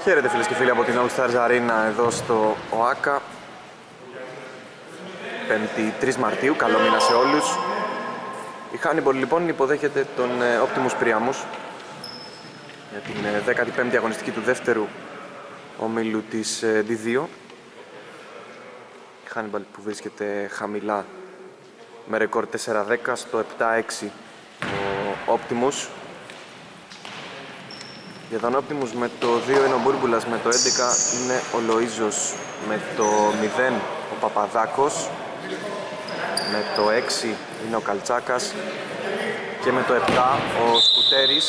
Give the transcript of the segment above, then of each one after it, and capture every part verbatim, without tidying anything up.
Χαίρετε φίλες και φίλοι από την All Stars Arena εδώ στο ΟΑΚΑ. πέμπτη τρεις Μαρτίου, καλό μήνα σε όλους. Η Hannibal λοιπόν υποδέχεται τον Optimus Priamus για την δέκατη πέμπτη αγωνιστική του δεύτερου ομίλου της ντι δύο. Η Hannibal που βρίσκεται χαμηλά με ρεκόρ τέσσερα δέκα, στο επτά έξι ο Optimus. Για τον Optimus με το δύο είναι ο Μπούρμπουλας, με το έντεκα είναι ο Λοΐζος, με το μηδέν ο Παπαδάκος, με το έξι είναι ο Καλτσάκας και με το επτά ο Σκουτέρης.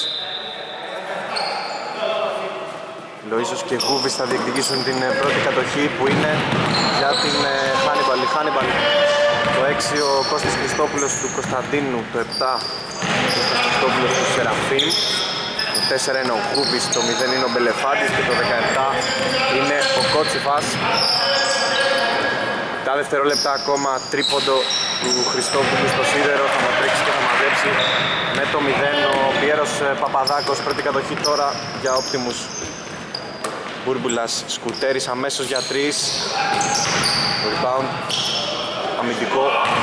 Λοΐζος και Γούβης θα διεκδικήσουν την πρώτη κατοχή που είναι για την Hannibal. Η Hannibal το έξι ο Κώστας Χριστόπουλος του Κωνσταντίνου, το επτά ο Κώστας Χριστόπουλος του Σεραφείμ, το τέσσερα είναι ο Γούβης, το μηδέν είναι ο Μπελεφάντης και το δεκαεπτά είναι ο Κότσιφας. Τα δευτερόλεπτα ακόμα, τρίποντο του Χριστόπουλου στο σίδερο, θα τρέξει και θα μαζέψει με το μηδέν ο Πιέρος Παπαδάκος. Πρώτη κατοχή τώρα για Optimus. Μπούρμπουλας, Σκουτέρης αμέσως για τρεις, rebound αμυντικό.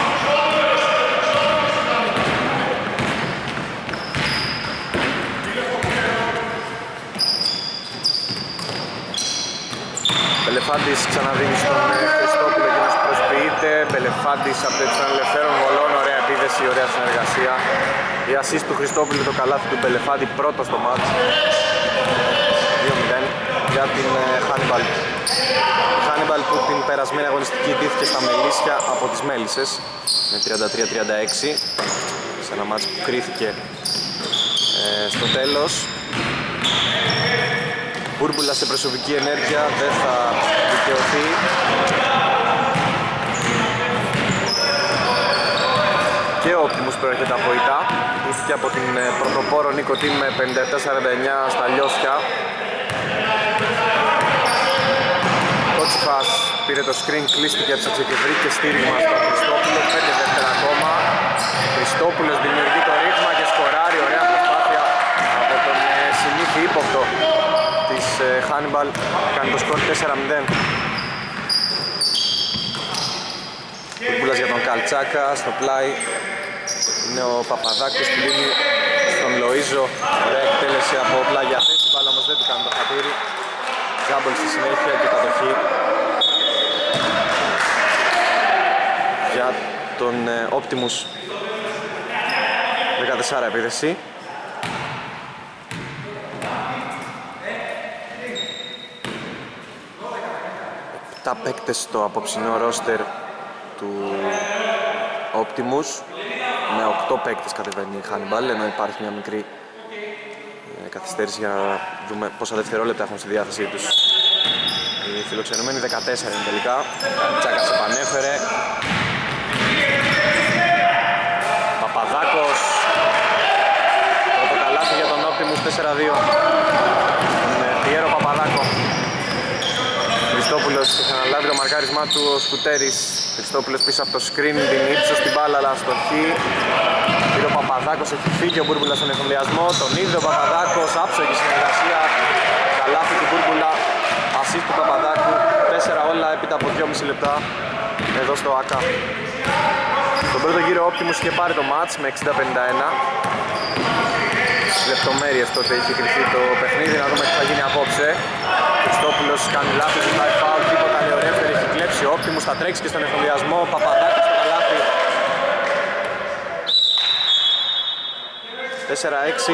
Μπελεφάντης ξαναδίνει στον Χριστόπουλο και μας προσποιείται. Μπελεφάντης από τον ελευθέρων βολών, ωραία επίδεση, ωραία συνεργασία. Η ασίστ του Χριστόπουλου, το καλάθι του Μπελεφάντη πρώτο στο μάτς. δύο μηδέν για την Hannibal. Η Hannibal που την περασμένη αγωνιστική ντύθηκε στα Μελίσια από τις Μέλισσες με τριάντα τρία τριάντα έξι σε ένα μάτς που κρίθηκε ε, στο τέλος. Μπούρμπουλα σε προσωπική ενέργεια, δεν θα δικαιωθεί. Και ο Optimus προέρχεται από ηττά. Ήρθε από την πρωτοπόρο Νίκο Τιμ με πενήντα επτά σαράντα εννιά στα λιώσια. Κότσιφας πήρε το screen, κλείστηκε, έψαξε και βρήκε στήριγμα στον Χριστόπουλο. πέντε δεύτερα ακόμα. Χριστόπουλος δημιουργεί το ρύθμα και σκοράρει, ωραία προσπάθεια από τον συνήθι ύποπτο της Hannibal, κάνει το σκορ τέσσερα μηδέν. Μπούρμπουλας για τον Καλτσάκα, στο πλάι είναι ο Παπαδάκος που δίνει στον Λοΐζο, ωραία εκτέλεση από πλάγια θέση, μπάλα όμως δεν του κάνει το χατήρι. Τζάμπολ στη συνέχεια και κατοχή για τον Optimus. δεκατέσσερα επίδεση. Τα παίκτες στο απόψινό ρόστερ του Optimus, με οκτώ παίκτες κατεβαίνει η Hannibal, ενώ υπάρχει μια μικρή ε, καθυστέρηση για να δούμε πόσα δευτερόλεπτα έχουν στη διάθεσή τους οι φιλοξενούμενοι. Δεκατέσσερα είναι τελικά. Τσάκας επανέφερε. Παπαδάκος, πρώτο καλάθι για τον Optimus, τέσσερα δύο. Πιέρο Παπαδάκο. Χριστόπουλος είχε αναλάβει το μαρκάρισμά του, ο Σκουτέρης. Χριστόπουλος πίσω από το screen, την ύψος στην μπάλα αλλά αστοχή. Πήρε ο Παπαδάκος, έχει φύγει ο Μπούρμπουλας στον εφημιασμό. Τον είδε ο Παπαδάκος, άψογη συνεργασία. Καλάθι του Μπούρμπουλα, ασίστ του Παπαδάκου. Τέσσερα όλα έπειτα από δυόμισι λεπτά εδώ στο ΟΑΚΑ. Στον πρώτο γύρο ο Optimus είχε πάρει το match με εξήντα πενήντα ένα. Λεπτομέρειες τότε είχε κρυφθεί το παιχνίδι, να δούμε τι θα γίνει απόψε. Χριστόπουλος κάνει λάθος, ζητάει φάουλ, τίποτα νεορεύτερη, έχει κλέψει ο Optimus, θα τρέξει και στον εφοδιασμό. Παπαδάκης στο καλάθι. τέσσερα έξι.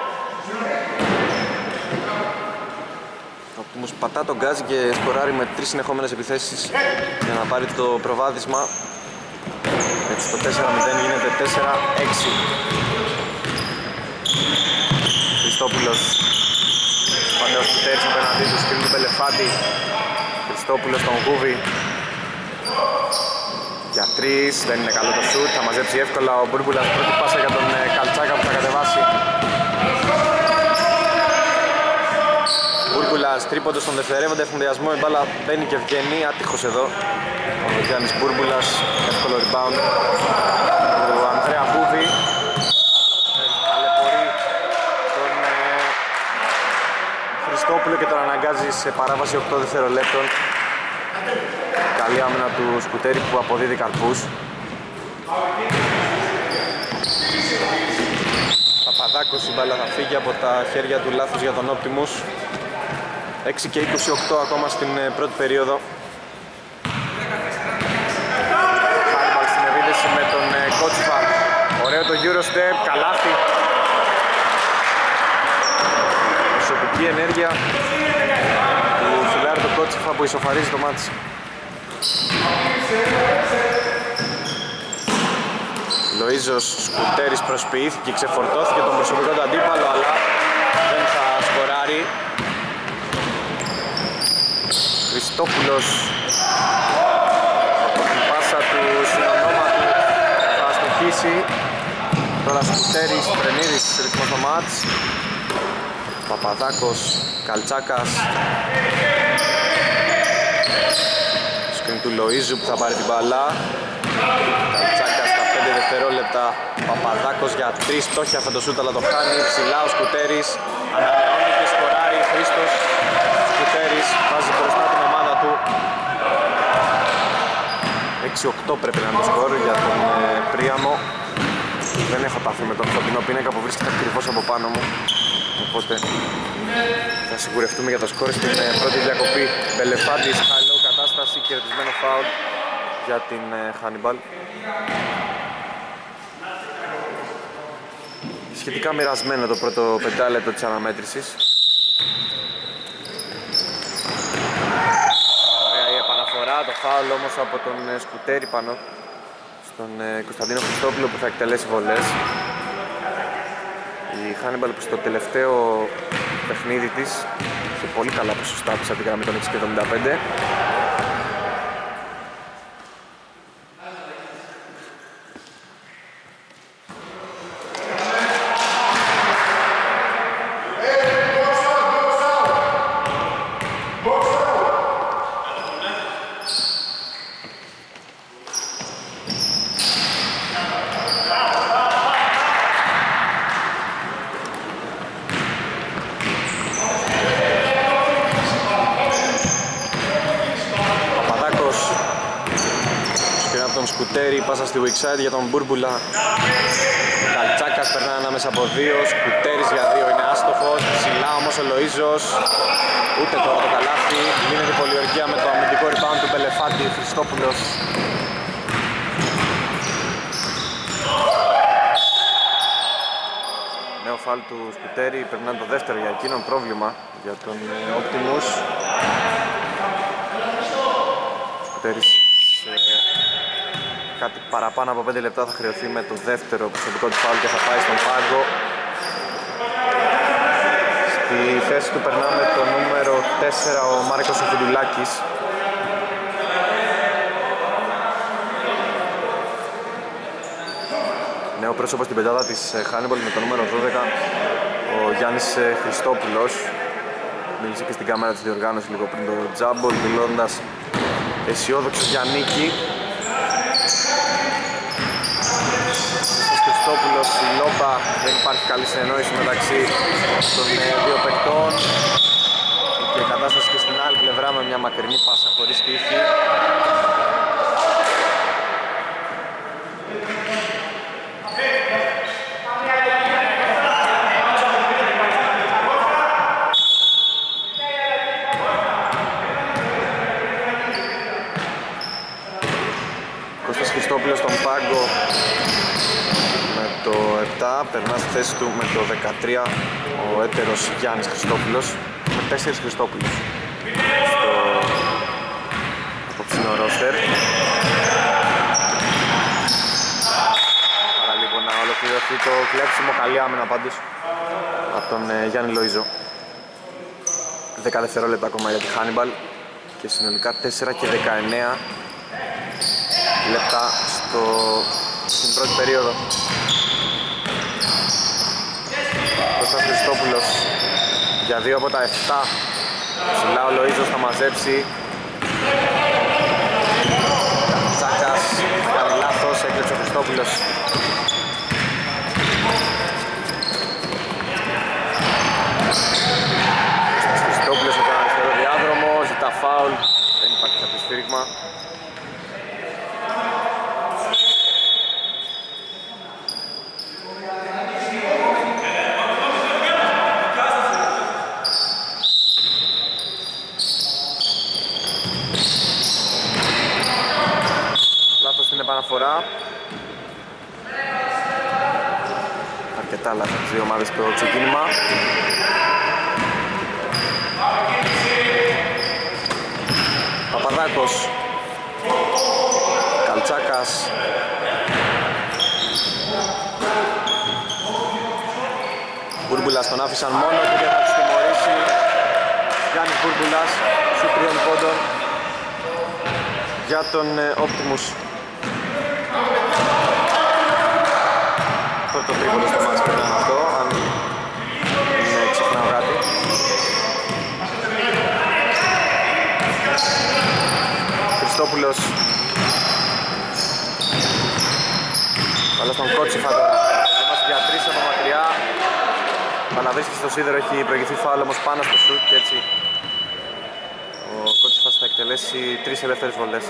Ο Optimus πατά τον γκάζι και σκοράρει με τρεις συνεχόμενες επιθέσεις για να πάρει το προβάδισμα. Έτσι το τέσσερα μηδέν γίνεται τέσσερα έξι. Χριστόπουλος, Πανέος Κουτέρης απέναντί του, σκριν του Μπελεφάντη. Χριστόπουλος στον Γούβη για τρεις, δεν είναι καλό το σουτ, θα μαζέψει εύκολα ο Μπούρμπουλας. Πρώτη πάσα για τον Καλτσάκα που θα κατεβάσει. Μπούρμπουλας, τρίποντο στον δευτερεύοντα εφοδιασμό, η μπάλα μπαίνει και βγαίνει, άτυχος εδώ ο Γιάννης Μπούρμπουλας, εύκολο rebound του Ανδρέα Γούβη. Χριστόπουλο και τον αναγκάζει Σκουτέρης σε παράβαση οκτώ δευτερολέπτων. Καλή άμυνα του Σκουτέρη που αποδίδει καρπούς. Παπαδάκος, η μπάλα θα φύγει από τα χέρια του, λάθος για τον Optimus. έξι και είκοσι οκτώ ακόμα στην πρώτη περίοδο. Χάνιμπαλ στην επίθεση με τον Κότσιφα. Ωραίο το Eurostep, καλάθι. Προσωπική ενέργεια του φιλάρου του Κότσιφα που ισοφαρίζει το μάτς. Λοΐζος Σκουτέρης προσποιήθηκε, ξεφορτώθηκε τον προσωπικό του αντίπαλο, αλλά δεν θα σκοράρει. Χριστόπουλος από την πάσα του συνονόματου θα αστοχίσει. Τώρα Σκουτέρης, Πρενίδης, ρυθμός το μάτς. Παπαδάκος, Καλτσάκας. Σκριν του Λοΐζου που θα πάρει την μπάλα. Καλτσάκας στα πέντε δευτερόλεπτα. Παπαδάκος για τρεις, στόχια αυτό το σούτ αλλά το χάνει. Ψηλά ο Σκουτέρης, ανανεώνει και σκοράρει. Χρήστος Σκουτέρης βάζει μπροστά την ομάδα του. έξι οκτώ πρέπει να είναι το σκορ για τον ε, Πρίαμο. Δεν έχω τάφη με τον φωτεινό πίνακα που βρίσκεται ακριβώς από πάνω μου. Οπότε θα σιγουρευτούμε για το σκορ στην ε, πρώτη διακοπή. Μπελεφάντης, χαλό κατάσταση, κερδισμένο φάουλ για την ε, Χάνιμπαλ. Σχετικά μοιρασμένο το πρώτο πεντάλεπτο της αναμέτρησης. Ωραία η επαναφορά, το φάουλ όμως από τον ε, Σκουτέρη πάνω στον ε, Κωνσταντίνο Χριστόπουλο που θα εκτελέσει βολές. Η Χάνιμπαλ που στο τελευταίο παιχνίδι της είχε πολύ καλά ποσοστά πίσω από τη γραμμή των έξι και εβδομήντα πέντε. Πάσα στη weak side για τον Μπούρμπουλα. Καλτσάκας περνά ανάμεσα από δύο. Σκουτέρης για δύο είναι άστοχος. Ψηλά όμως ο Λοΐζος. Ούτε τώρα το καλάθι. Γίνεται πολιορκία με το αμυντικό rebound του Μπελεφάντη. Χριστόπουλος. Νέο φάουλ του Σκουτέρη. Πρέπει να είναι το δεύτερο για εκείνον. Πρόβλημα για τον Optimus. Σκουτέρης κάτι παραπάνω από πέντε λεπτά θα χρεωθεί με το δεύτερο προσωπικό του φάουλ και θα πάει στον πάγκο. Στη θέση του περνάμε το νούμερο τέσσερα, ο Μάρκος Φουντουλάκης. Νέο πρόσωπο στην πεντάδα της Χάνιμπαλ με το νούμερο δώδεκα, ο Γιάννης Χριστόπουλος. Μίλησε και στην κάμερα της διοργάνωσης λίγο πριν το τζάμπολ, δηλώντας αισιόδοξο για νίκη. Χριστόπουλος, η Λόμπα, δεν υπάρχει καλή συνεννόηση μεταξύ των δύο παικτών. Και η κατάσταση και στην άλλη πλευρά με μια μακρινή πάσα χωρίς τύχη. Κώστας Χριστόπουλος στον πάγκο με το επτά, περνά στη θέση του με το δεκατρία ο έτερος Γιάννης Χριστόπουλος, με τέσσερις Χριστόπουλους στο απόψινο ρόστερ. Παρά λίγο να ολοκληρωθεί το κλέψιμο, καλή άμυνα πάντως από τον ε, Γιάννη Λοΐζο. δέκα δευτερόλεπτα ακόμα για τη Χάνιμπαλ και συνολικά τέσσερα και δεκαεννέα λεπτά στο, στην πρώτη περίοδο. Κώστας Χριστόπουλος για δύο από τα επτά. Ψηλά ο Λοΐζος θα μαζέψει. Τσάκας θα κάνει λάθος, έκλεψε ο Χριστόπουλος. Κώστας Χριστόπουλος έκανε αριστερό αρκετά λάθη από τις δύο ομάδες στο ξεκίνημα. Παπαδάκος, Καλτσάκας, Μπούρμπουλας τον άφησαν μόνο και δεν θα τους τιμωρήσει. Γιάννης Μπούρμπουλας, σου τριών πόντων για τον Optimus. Πρώτο τρίποντο στο μάτς και ήταν αυτό, αν είναι ξεχνάω κάτι. Χριστόπουλος. Καλά στον Κότσιφα τώρα. Είμαστε για τρεις από μακριά. Παλαβρίσκει στο σίδερο, έχει προηγηθεί φάουλ όμως πάνω στο σουτ και έτσι ο Κότσιφας θα εκτελέσει τρεις ελεύθερες βολές.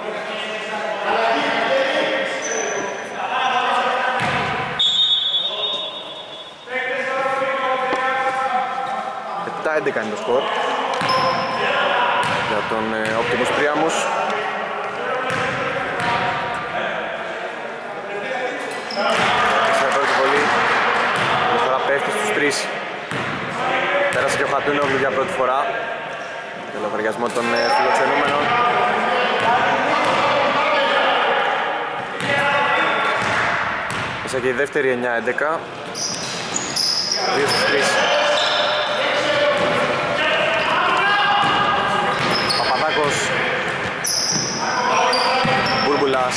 επτά έντεκα είναι το σκορ για τον Optimus Priamus. Πέφτει στους τρεις. Πέρασε και ο Χατούνογλου για πρώτη φορά για λογαριασμό των φιλοξενούμενων. Μέσα και η δεύτερη εννιά έντεκα. δύο στους τρεις. Παπαδάκος, Μπούρμπουλας,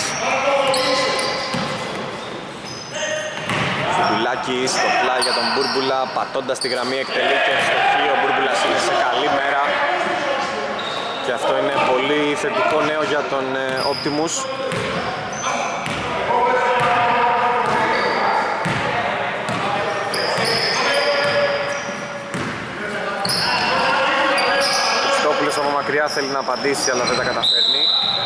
Φουντουλάκης στο πλάι για τον Μπούρμπουλα, πατώντας τη γραμμή εκτελεί και ευστοχή. Ο Μπούρμπουλας είναι σε καλή μέρα και αυτό είναι πολύ θετικό νέο για τον Optimus. Ο Χριστόπουλος από μακριά θέλει να απαντήσει αλλά δεν τα καταφέρνει.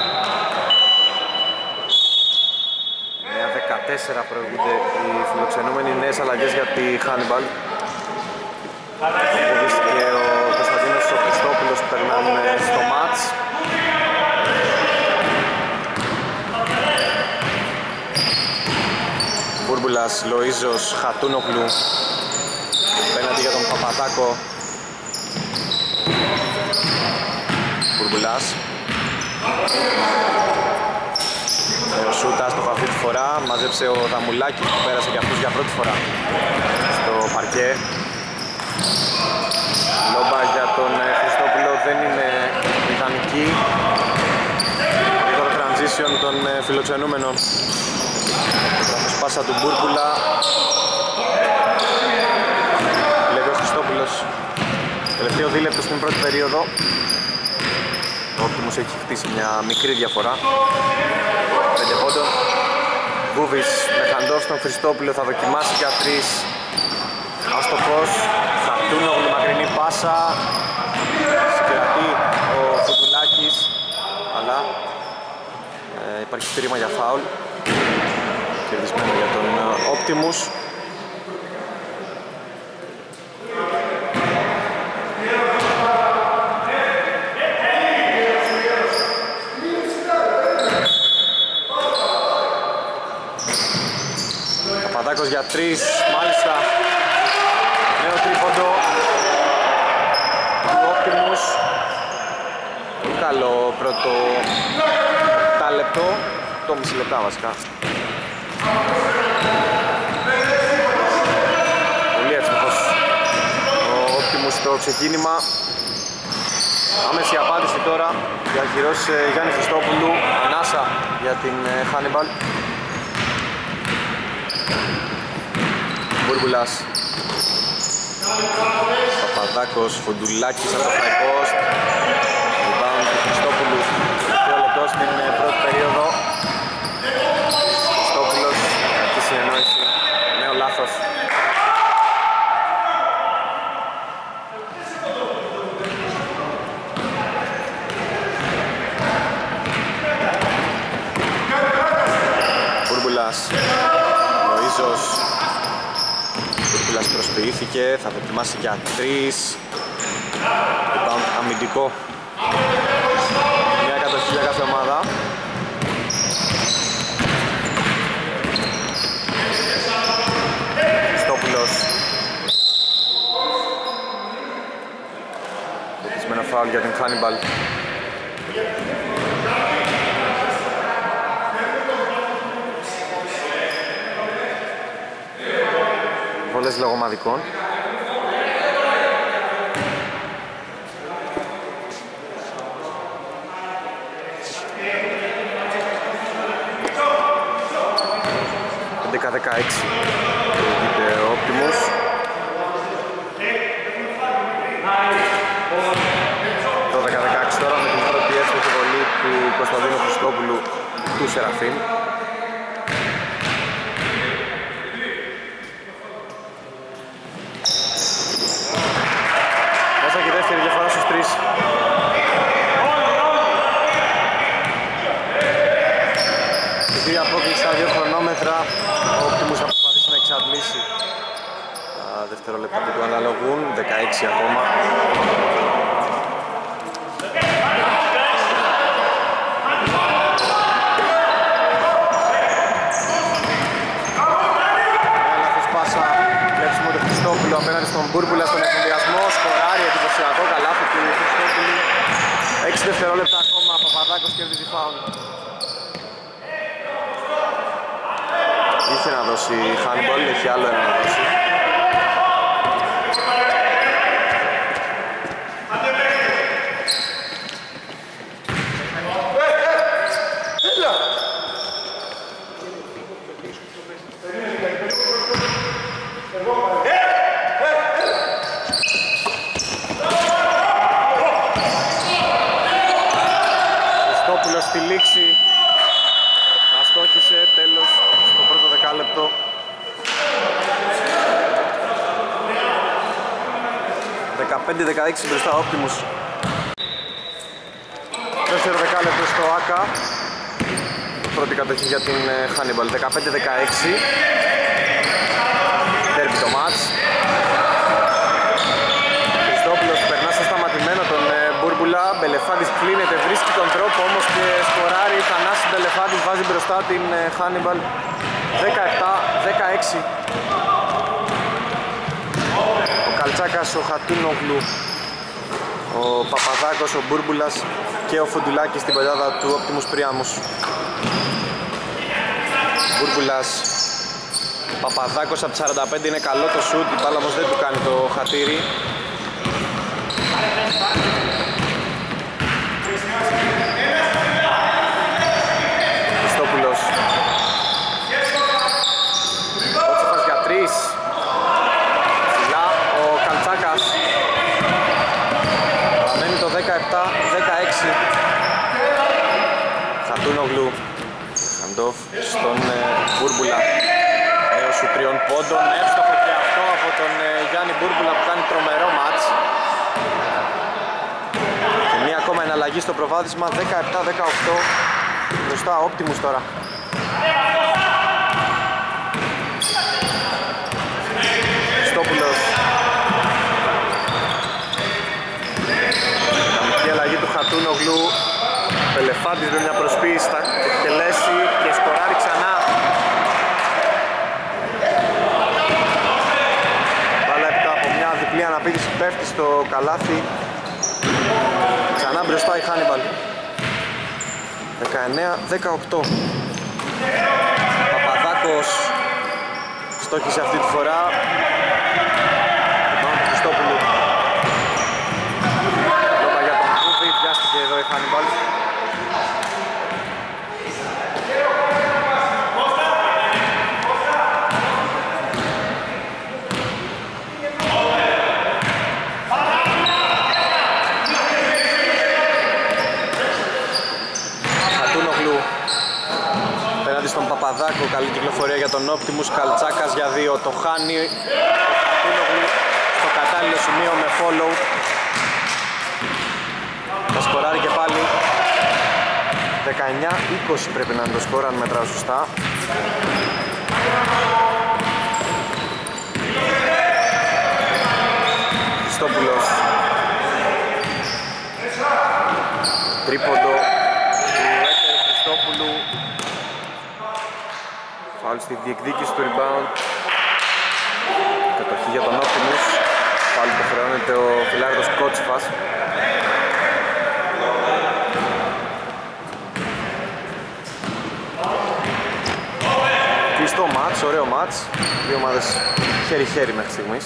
Τέσσερα προηγούνται οι φιλοξενούμενοι, νέες αλλαγές για τη Hannibal. Όπως και ο Κωνσταντίνος και ο Χριστόπουλος περνάνε στο μάτς. Μπούρμπουλας, Λοΐζος, Χατούνογλου απέναντι για τον Παπαδάκο. Μπούρμπουλας. Ο Σούτας το αυτή τη φορά, μάζεψε ο Δαμουλάκης που πέρασε και αυτούς για πρώτη φορά στο παρκέ. Λόμπα για τον Χριστόπουλο δεν είναι ιδανική. Τώρα transition των φιλοξενούμενων. Λάθος πάσα του Μπούρμπουλα. Λέγει ο Χριστόπουλος. Τελευταίο δίλεπτο στην πρώτη περίοδο. Ο Optimus έχει χτίσει μια μικρή διαφορά. πέντε πόντων. Γκούβης με χαντό στον Χριστόπουλο θα δοκιμάσει για τρεις. Αστοχός. Χατούνογλου μακρινή πάσα. Συγκρατεί ο Φουντουλάκης. Αλλά ε, υπάρχει στήριγμα για φάουλ. Κερδισμένο για τον Optimus. Παπαδάκος για τρεις, μάλιστα. Νέο τρίποντο του Optimus. Πολύ καλό πρώτο επτά λεπτό, το μισή λεπτά βασικά. Πολύ εύστοχος ο Optimus στο ξεκίνημα. Άμεση απάντηση τώρα για ακυρώσεις Γιάννη Χριστόπουλου. Ανάσα για την Hannibal. Μπούρμπουλας, Παπαδάκος, Φουντουλάκης από το high post. Rebound του Χριστόπουλου. Δύο λεπτό στην πρώτη περίοδο. Χριστόπουλος, κακή συνεννόηση, νέο λάθος. Μπούρμπουλας, Λοΐζος. Μπούρμπουλας προσποιήθηκε, θα δοκιμάσει για τρεις. Rebound αμυντικό. Μια κατοχή για κάθε ομάδα. φάουλ για την Hannibal. Βολές λογομαδικών. έντεκα δεκαέξι προηγείται ο Optimus. δώδεκα δεκαέξι τώρα με την πρώτη εύστοχη βολή του Κωνσταντίνου Χριστόπουλου του Σεραφείμ. Μέσα και η δεύτερη διαφορά στους τρεις. Η απόκληση στα δύο χρονόμετρα, ο Optimus θα προσπαθήσει να εξαντλήσει τα δευτερόλεπτα που του αναλογούν, δεκαέξι ακόμα. Ένα λάθος πάσα, κλέψιμο του Χριστόπουλου απέναντι στον Μπούρμπουλα στον εφηδιασμό, σκοράρει εντυπωσιακό καλάθι του Χριστόπουλου. έξι δευτερόλεπτα ακόμα, Παπαδάκος κερδίζει φάουλ. Είχε να δώσει η Hannibal, έχει άλλο ένα να δώσει. Χριστόπουλος στη λήξη. Αστόχησε, τέλος στο πρώτο δεκάλεπτο. δεκαπέντε δεκαέξι μπροστά ο Optimus. Δεύτερο δεκάλεπτο στο ΆΚΑ. Πρώτη κατοχή για την Hannibal. δεκαπέντε δεκαέξι. Τέρπι το μάτς. Χριστόπουλος περνά σε σταματημένο τον Μπούρμπουλα. Μπελεφάντης κλείνεται, βρίσκει τον τρόπο όμως και σκοράρει. Θανάσης Μπελεφάντης βάζει μπροστά την Hannibal. δεκαεπτά δεκαέξι. Ο Καλτσάκας, ο Χατούνογλου, ο Παπαδάκος, ο Μπούρμπουλας και ο Φουντουλάκης στην πελιάδα του Optimus Priamus. Μπούρμπουλας, Παπαδάκος από σαράντα πέντε, είναι καλό το σουτ, η μπάλα όμως δεν του κάνει το χατήρι. Χριστόπουλος, Κότσεφας για τρεις. Ψηλά ο Καλτσάκας. Παραμένει το δεκαεπτά δεκαέξι. Χατούνογλου, Χαντόφ στον Μπούρμπουλα. Έως σου τριών πόντων, εύστοχο και αυτό από τον Γιάννη Μπούρμπουλα που κάνει τρομερό μάτς. Και μία ακόμα εναλλαγή στο προβάδισμα, δεκαεπτά δεκαοκτώ. Μπροστά Optimus τώρα. Χριστόπουλος. Καμική αλλαγή του Χατούνογλου. Πελεφάντης με μια προσποίηση θα εκτελέσει και σκοράρει ξανά. Μπάλα έπειτα από μια διπλή αναπήδηση πέφτει στο καλάθι. Ξανά μπροστά η Hannibal. δεκαεννέα δεκαοκτώ. Παπαδάκος στόχισε αυτή τη φορά. Πάμε του Χριστόπουλου. Λόγα για τον Κούβι, πιάστηκε εδώ η Hannibal. Στον Παπαδάκο, καλή κυκλοφορία για τον Optimus. Καλτσάκας για δύο, το χάνει στο κατάλληλο σημείο με follow. Θα σκοράρει και πάλι. Δεκαεννέα είκοσι πρέπει να είναι το σκορ αν μετράω σωστά. Χριστόπουλος, τρίποντο του Έτερ Χριστόπουλου. Φάουλ στη διεκδίκηση του rebound. Κατοχή για τον Optimus. Πάλι το χρεώνεται ο φιλάρδος Κότσεφας. μάτς, ωραίο μάτς. Δύο ομάδες χέρι-χέρι μέχρι στιγμής.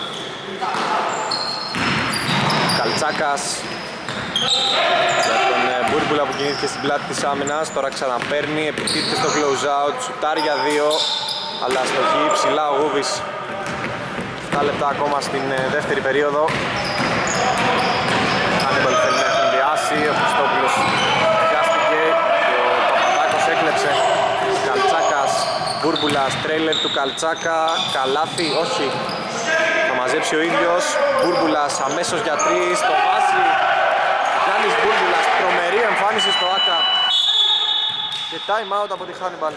Καλτσάκας για τον Μπούρμπουλα που κινήθηκε στην πλάτη της άμυνας. Τώρα ξαναπαίρνει, επιτίθεται στο close out, σουτάρει για δύο, αλλά αστοχή, ψηλά ο Γούβης. επτά λεπτά ακόμα στην δεύτερη περίοδο. Χάνιμπαλ θέλει να συνδυάσει, ο Χριστόπουλος πιάστηκε και ο Παπαδάκος έκλεψε. Καλτσάκας, Μπούρμπουλας, τρέιλερ του Καλτσάκα, καλάθι, όχι. Θα μαζέψει ο ίδιος, Μπούρμπουλας αμέσως για τρεις, το βάζει. Γιάννης Μπούρμπουλας, τρομερή εμφάνιση στο ΆΚΑ. Και time out από τη Χάνιμπαλ.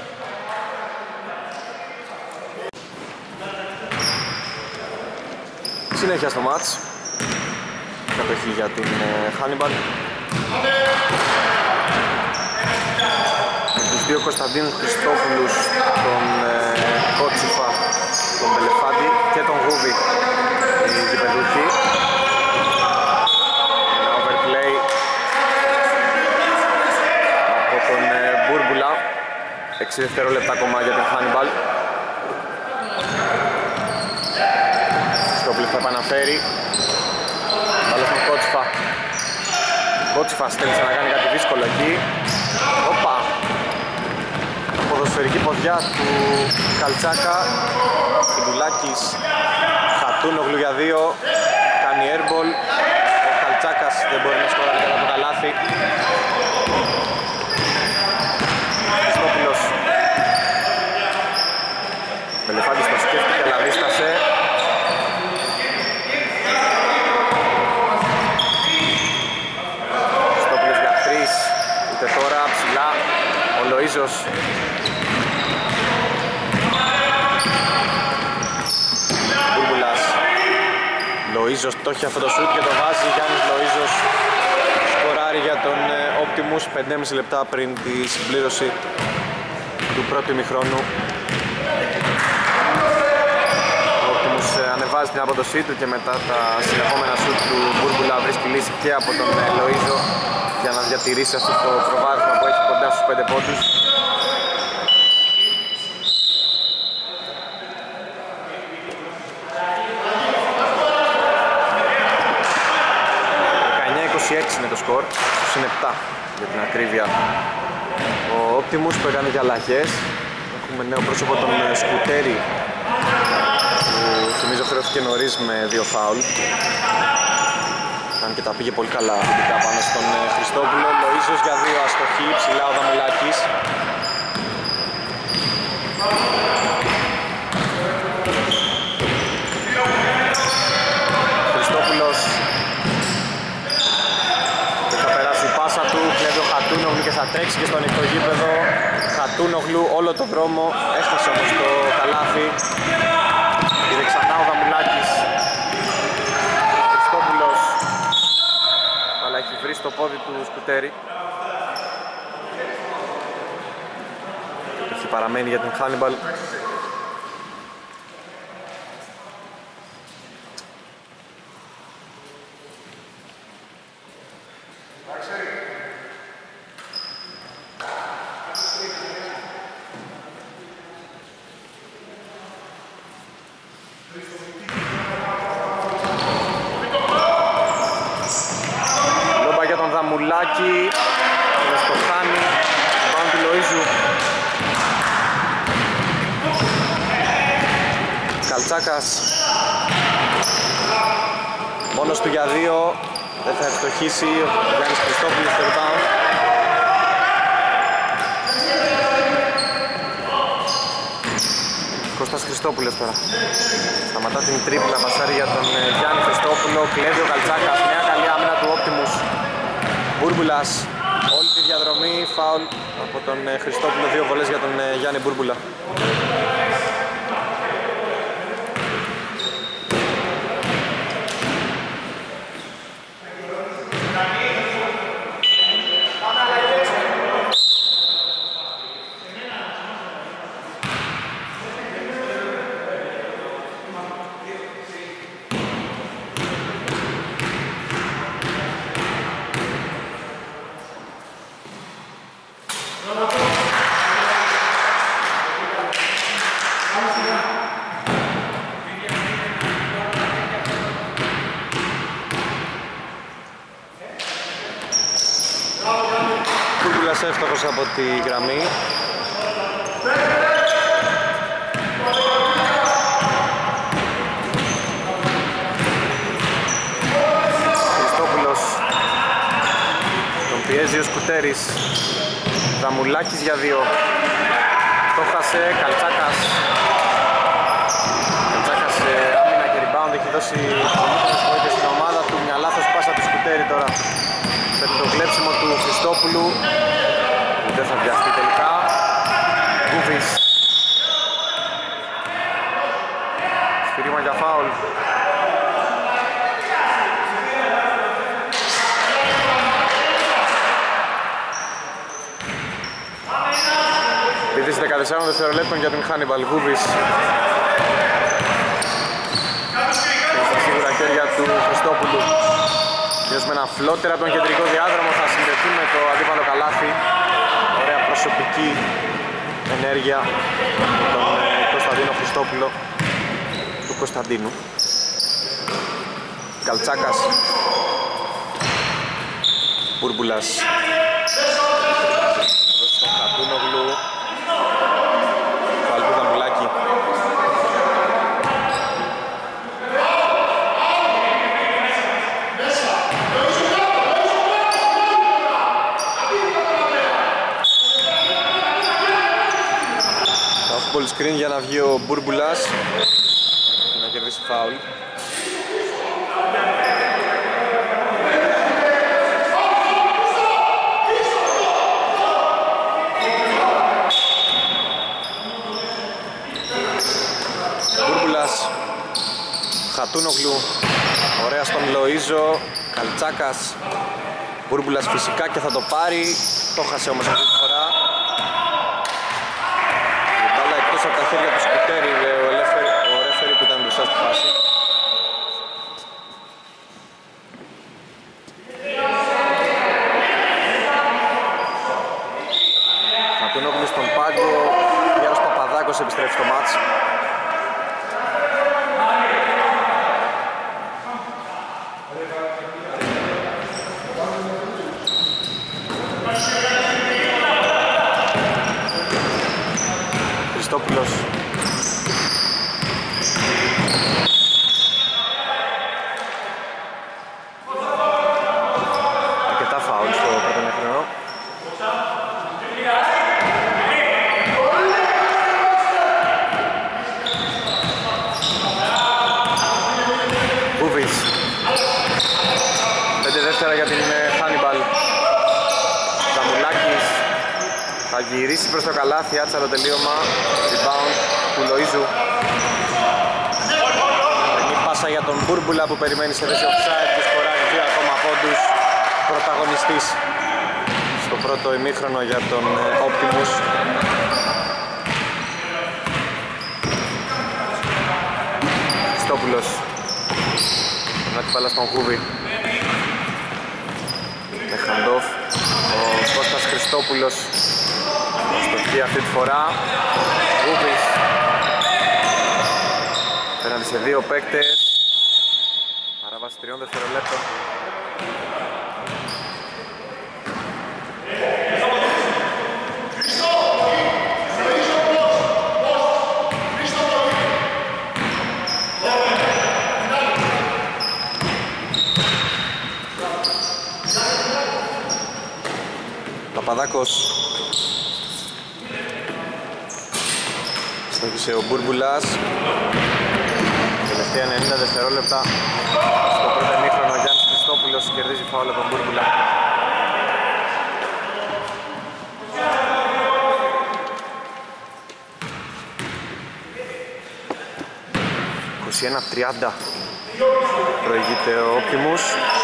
Συνέχεια στο μάτς. Κατοχή για την Χάνιμπαλ. Τους δύο Κωνσταντίνους Χριστόπουλους, τον ε, Κότσιφα, τον Μπελεφάντη και τον Γούβη, οι γηπεδούχοι. Ένα overplay από τον ε, Μπούρμπουλα. έξι δευτερόλεπτα ακόμα για την Χάνιμπαλ. Χριστόπουλος θα επαναφέρει. Βάλω στον Κότσιφα. Κότσιφας θέλησε να κάνει κάτι δύσκολο εκεί. Οπα! Ποδοσφαιρική ποδιά του Καλτσάκα. Κιντουλάκης, Χατούνογλου για δύο. Κάνει airball. Ο Καλτσάκας δεν μπορεί να σκοράρει κατά το καλάθι. Χριστόπουλος. Μπελεφάντης το σκέφτηκε αλλά δίστασε. Τώρα ψηλά ο Λοΐζος. Μπούρμπουλας. Λοΐζος το έχει αυτό το σουτ και το βάζει. Γιάννης Λοΐζος σκοράρει για τον Optimus πέντε και μισό λεπτά πριν τη συμπλήρωση του πρώτου ημιχρόνου. Ο Optimus ανεβάζει την απόδοσή του και μετά τα συνεχόμενα σουτ του Μπούρμπουλα βρίσκει λύση και από τον Λοΐζο για να διατηρήσει αυτό το προβάδισμα που έχει κοντά στους πέντε πόντους. δεκαεννιά είκοσι έξι είναι το σκορ, στους είναι επτά για την ακρίβεια. Ο Optimus που έκανε για αλλαγές. Έχουμε νέο πρόσωπο τον Σκουτέρι που θυμίζω φέρθηκε νωρίς με δύο φάουλ. Αν και τα πήγε πολύ καλά αμυντικά πάνω στον Χριστόπουλο. Λοΐζος για δύο, αστοχή, ψηλά ο Δαμουλάκης. Χριστόπουλος. Και θα περάσει η πάσα του, κλέβει ο Χατούνογλου και θα τρέξει και στο ανοιχτό γήπεδο. Χατούνογλου όλο το δρόμο, έφτασε όμως το καλάθι. Είδε ξανά ο Δαμουλάκης. Έχει βρει στο πόδι του Σκουτέρι. Έχει παραμένει για την Χάνιμπαλ. Μουλάκι, είναι στο χάνι, πάνω του Λοΐζου. Καλτσάκας, μόνος του για δύο, δεν θα ευστοχίσει ο Γιάννης Χριστόπουλος στο rebound. Κώστας Χριστόπουλος τώρα, σταματά την τρίπλα, πασάρει για τον Γιάννη Χριστόπουλο, κλέβει ο Καλτσάκας, μια καλή άμυνα του Optimus. Μπούρμπουλας, όλη τη διαδρομή, φάουλ από τον Χριστόπουλο, δύο βολές για τον Γιάννη Μπούρμπουλα. εύστοχος από τη γραμμή. Χριστόπουλος, τον πιέζει ο Σκουτέρης. Δαμουλάκης για δύο. Το χάσε, Καλτσάκας. Καλτσάκας σε άμυνα και rebound, έχει δώσει πολύτιμες βοήθειες στην ομάδα του. Μια λάθος πάσα του Σκουτέρη τώρα. Παίρνει το κλέψιμο του Χριστόπουλου που δεν θα βιαστεί τελικά. Γκούβης. Σφυρίμα για φάουλ. Επίθεση δεκατεσσάρων δευτερολέπτων για την Χάνιμπαλ. Γκούβης. Στα σίγουρα χέρια του Χριστόπουλου. Με ένα φλότερ από τον κεντρικό διάδρομο θα συνδεθεί με το αντίπαλο καλάθι. Ωραία προσωπική ενέργεια τον Κωνσταντίνο Χριστόπουλο του Κωνσταντίνου. Καλτσάκας. Μπούρμπουλας. Θα δώσει στον Χατούνογλου. Φαλτού Δαμουλάκη. Ball screen για να βγει ο Μπούρμπουλας και να κερδίσει φάουλ. Μπούρμπουλας, Χατούνογλου, ωραία στον Λοΐζο, Καλτσάκας. Μπούρμπουλας φυσικά και θα το πάρει, το χάσε όμως αυτή τη φορά. Από τα χέρια του Σκουτέρη, ο, ελεύθερη, ο ρέφερη που ήταν μπροστά στη φάση. Χατούνογλου στον πάγκο, Γιάννος Παπαδάκος επιστρέφει στο μάτς. Χριστόπουλος. Αρκετά φάουλ στο πρώτο μήχρονο. Γκούβης. Πέντε δεύτερα για την Χάνιμπαλ. Δαμουλάκης. Θα γυρίσει προς το καλάθι, άτσα το τελείωμα. Rebound του Λοΐζου. Είναι πάσα για τον Μπούρμπουλα που περιμένει σε θέση offside και σκοράρει δύο ακόμα πόντους. Πρωταγωνιστής στο πρώτο ημίχρονο για τον Optimus. Χριστόπουλος. Να την πάλα στον Χούβι. Με handoff. Ο Κώστας Χριστόπουλος στοχή αυτή τη φορά. Γκούβης. Πέρανται σε δύο παίκτες. Παράβαση τριών δευτερολέπτων. Παπαδάκος. Στόχισε ο Μπούρμπουλας. Τελευταία ενενήντα δευτερόλεπτα στο πρώτο ημίχρονο. Ο Γιάννης Χριστόπουλος κερδίζει φάουλ από τον Μπούρμπουλα. είκοσι ένα τριάντα προηγείται ο Optimus.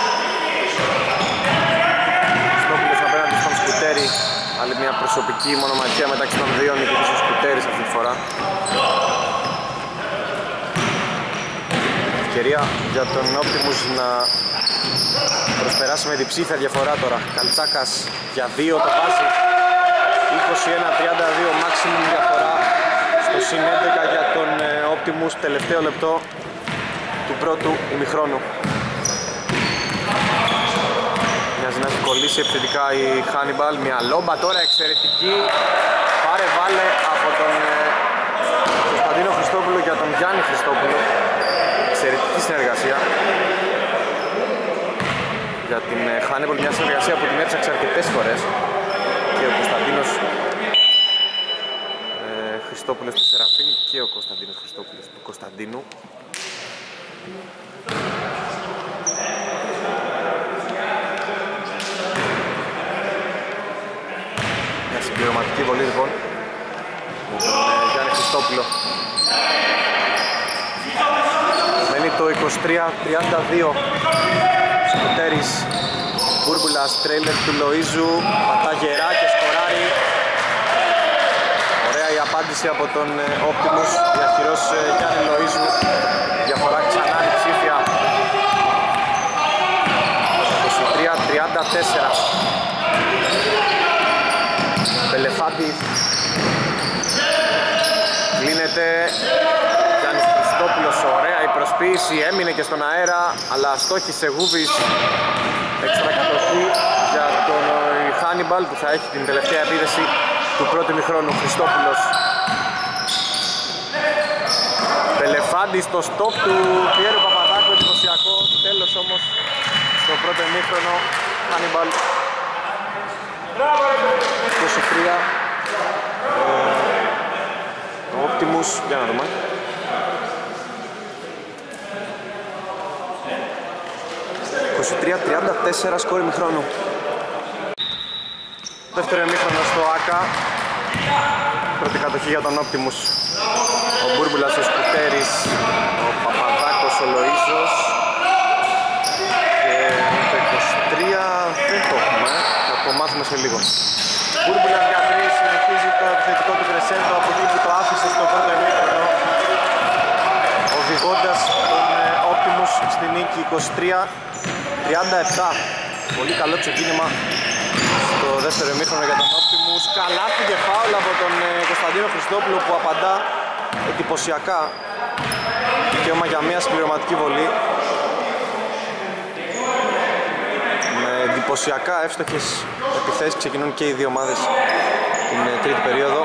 Σκουτέρη, άλλη μια προσωπική μονομαχία μεταξύ των δύο, νικητής ο Σκουτέρης αυτή τη φορά. Ευκαιρία για τον Optimus να προσπεράσει με διψήφια διαφορά τώρα. Καλτσάκας για δύο το βάζει. είκοσι ένα τριάντα δύο maximum διαφορά στο συν έντεκα για τον Optimus, τελευταίο λεπτό του πρώτου ημιχρόνου. Μια Μοιάζει να έχει κολλήσει επιθετικά η Hannibal. Μια λόμπα τώρα εξαιρετική. Πάρε βάλε από τον Κωνσταντίνο Χριστόπουλο για τον Γιάννη Χριστόπουλο. Εξαιρετική συνεργασία για την Hannibal, μια συνεργασία που την έψαξε αρκετές φορές και ο Κωνσταντίνος ε, Χριστόπουλος του Σεραφείμ και ο Κωνσταντίνος Χριστόπουλος του Κωνσταντίνου. Μια συμπληρωματική βολή λοιπόν με τον ε, Γιάννη Χριστόπουλο. Μένει το είκοσι τρία τριάντα δύο. Σκουτέρης, Μπούρμπουλας, τρέιλερ του Λοΐζου, πατά γερά και σκοράρει. Ωραία η απάντηση από τον Optimus, διαχειρός Γιάννη Λοΐζου. Διαφορά ξανά διψήφια. είκοσι τρία τριάντα τέσσερα. Πελεφάντης. Κλείνεται. Γιάννης Χριστόπουλος, ωραία η προσποίηση, έμεινε και στον αέρα, αλλά στόχισε Γούβης. Έξτρα κατοχή για τον Hannibal που θα έχει την τελευταία επίδεση του πρώτου ημιχρόνου. Χριστόπουλος. Πελεφάντης στο στόπ του Πιέρου Παπαδάκου, εντυπωσιακό. Τέλος όμως στο πρώτο ημίχρονο. Hannibal είκοσι τρία. Ο Optimus, για να δούμε. είκοσι τρία τριάντα τέσσερα σκόρ ημιχρόνου. Δεύτερο ημίχρονο στο ΆΚΑ. Πρώτη κατοχή για τον Optimus. Ο Μπούρμπουλας, ο Σκουτέρης, ο Παπαδάκος, ο Λοΐζος. Και το είκοσι τρία δεν το έχουμε, θα το μάθουμε σε λίγο. Μπούρμπουλας για τρεις, συνεχίζει το επιθετικό του κρεσέντο από εκεί που το άφησε στο πρώτο ημίχρονο, οδηγώντας τον Optimus στη νίκη. Είκοσι τρία τριάντα επτά. Πολύ καλό ξεκίνημα στο δεύτερο ημίχρονο για τον Optimus. Καλάθι και φάουλ από τον Κωνσταντίνο Χριστόπουλο που απαντά εντυπωσιακά. Δικαίωμα για μια συμπληρωματική βολή. Με εντυπωσιακά εύστοχες επιθέσεις ξεκινούν και οι δύο ομάδες την τρίτη περίοδο.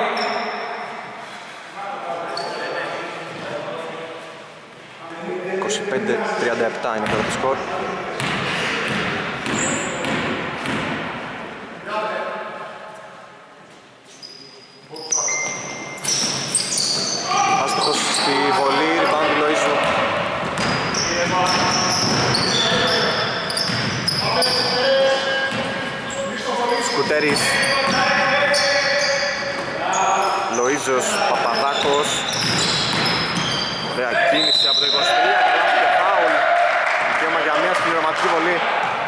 είκοσι πέντε τριάντα επτά είναι το σκορ. Άστοχος στη βολή, rebound του Λοΐζου. Σκουτέρης, Λοΐζος, Παπαδάκος. Ωραία κίνηση από το είκοσι τρία, καλά και φάουλ. Δικαίωμα για μια συμπληρωματική βολή.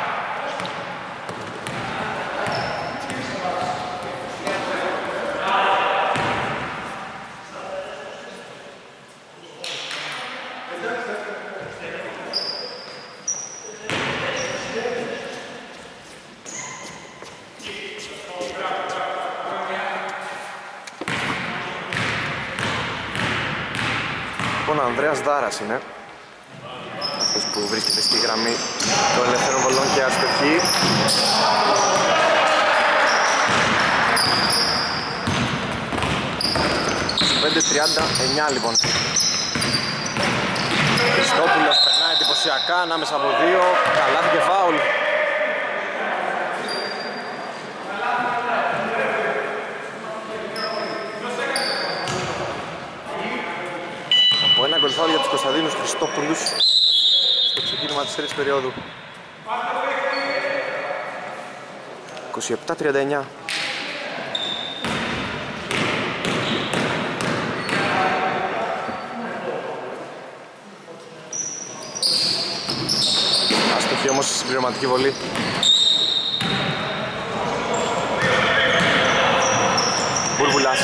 Ο Ανδρέας Δάρας είναι αυτός που βρίσκεται στη γραμμή των ελεύθερων βολών και αστοχή. πέντε τριάντα εννιά λοιπόν. Χριστόπουλος περνάει εντυπωσιακά ανάμεσα από δύο, καλάθι και φάουλ. Από ένα γκολ φάουλ για τους Κωνσταντίνους Χριστόπουλους στο ξεκίνημα της τρίτης περίοδου. είκοσι επτά τριάντα εννιά. Αστοχή όμως στη συμπληρωματική βολή. Μπούρμπουλας,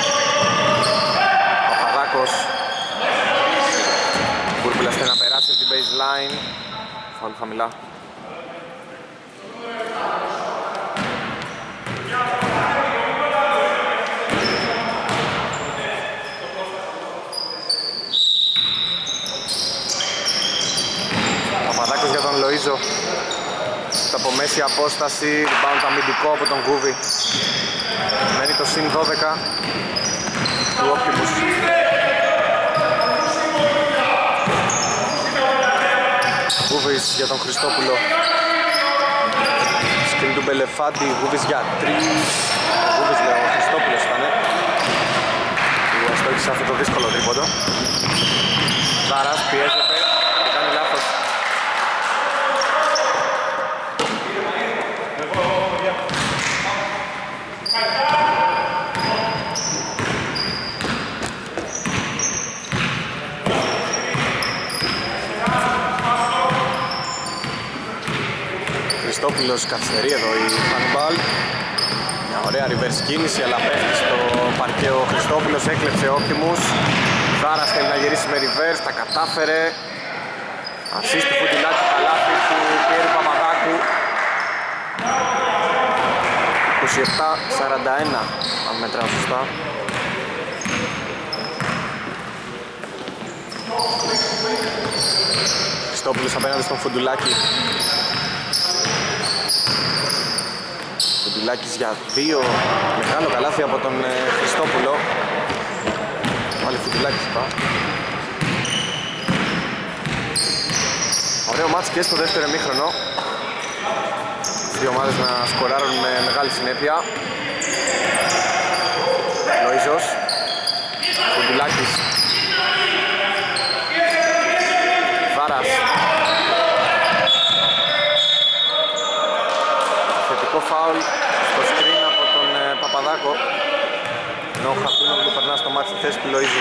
Παπαδάκος. Μπούρμπουλας θέλει να περάσει από την baseline. Φάουλ χαμηλά. Παπαδάκος για τον Λοΐζο. Τα από μέση απόσταση, rebound αμυντικό από τον Κούβι. Μένει το συν δώδεκα του Optimus. Κούβις για τον Χριστόπουλο. Σκριν του Μπελεφάντη, Κούβις για τρεις. Κούβις λέω, ο Χριστόπουλος ήτανε. Που αστόχησε αυτό το δύσκολο τρίποντο. Βάρας πιέζεται και κάνει λάθος. Χριστόπουλος καθυστερεί εδώ η handball. Μια ωραία reverse κίνηση, αλλά πέφτει στο παρκέ ο Χριστόπουλος, έκλεψε Optimus. Βάρας θέλει να γυρίσει με reverse, τα κατάφερε. Ασίστη Φουντιλάκη, καλάθι του Πιέρου Παπαδάκου. είκοσι επτά σαράντα ένα, αν μετράω σωστά. Χριστόπουλος απέναντι στον Φουντουλάκη. Φουντουλάκης για δύο, μεγάλο καλάθι από τον ε, Χριστόπουλο. Πάλι Φουντουλάκης είπα. Ωραίο μάτς και στο δεύτερο ημίχρονο. Δύο ομάδες να σκοράρουν με μεγάλη συνέπεια. Λοΐζος, Φουντουλάκης, Βάρας. Θετικό φάουλ στο σκριν από τον ε, Παπαδάκο. Ενώ ο Χατούνογλου περνά στο μάτς στη θέση του Λοΐζου.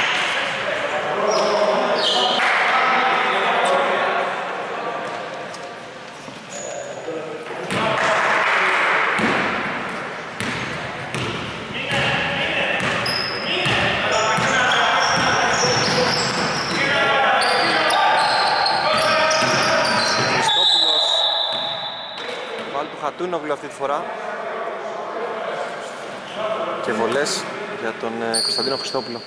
Χατούνογλου αυτή τη φορά και βολές για τον ε, Κωνσταντίνο Χριστόπουλο.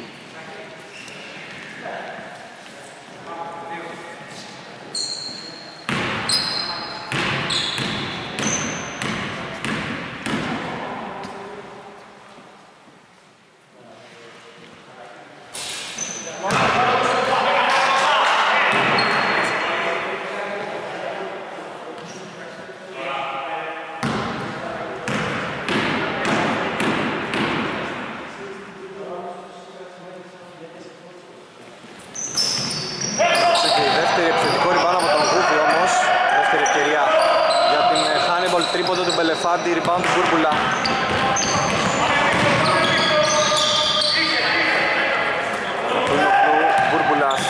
Rebound του Μπούρμπουλα. Μπούρμπουλας.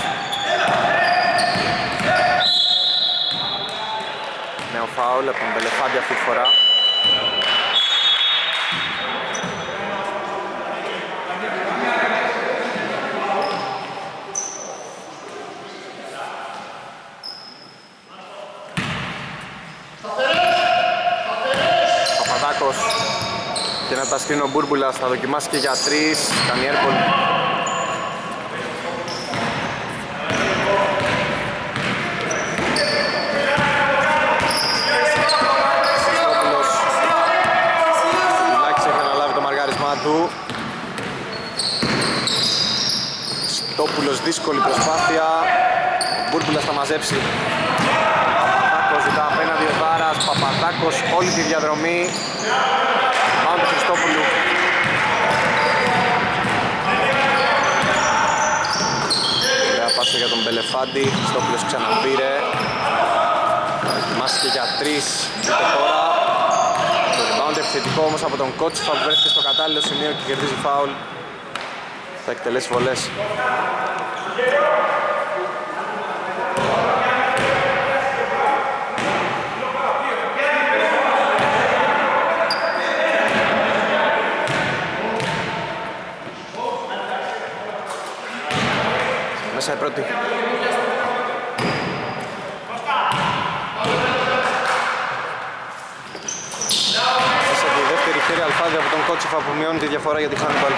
Νέο φάουλ από τον Μπελεφάντη αυτή τη φορά. Και να τα σκρίνει ο Μπούρμπουλας, θα δοκιμάσει και για τρεις, κάνει έρπολ. Χριστόπουλος, Στυλάκης έχει αναλάβει το μαργάρισμά του. Στόπουλος, δύσκολη προσπάθεια. Μπούρμπουλας θα μαζέψει. Παπαδάκος ζητά απέναντι ο Βάρας, Παπαδάκος όλη τη διαδρομή. Πάνω του Χριστόπουλου. Ωραία πάσα για τον Μπελεφάντη. Χριστόπουλος ξαναπήρε. Δοκιμάστηκε για τρεις. Δείτε τώρα. Το rebound επιθετικό όμως από τον Κότσιφα που βρέθηκε στο κατάλληλο σημείο και κερδίζει φάουλ. Θα εκτελέσει βολές. Μέσα η πρώτη. Μέσα και η δεύτερη χέρια αλφάδια από τον Κότσιφα που μειώνει τη διαφορά για τη handball.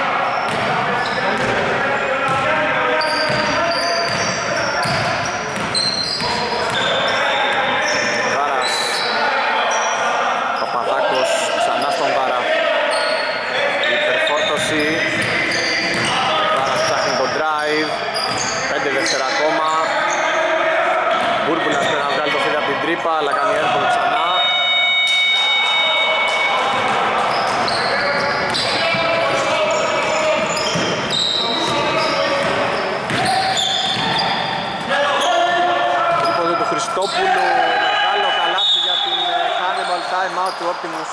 Βάρας. τρύπα, αλλά κάνει εύκολο ξανά. Τρίποντο του Χριστόπουλου, μεγάλο καλάθι για την Hannibal, time out του Optimus.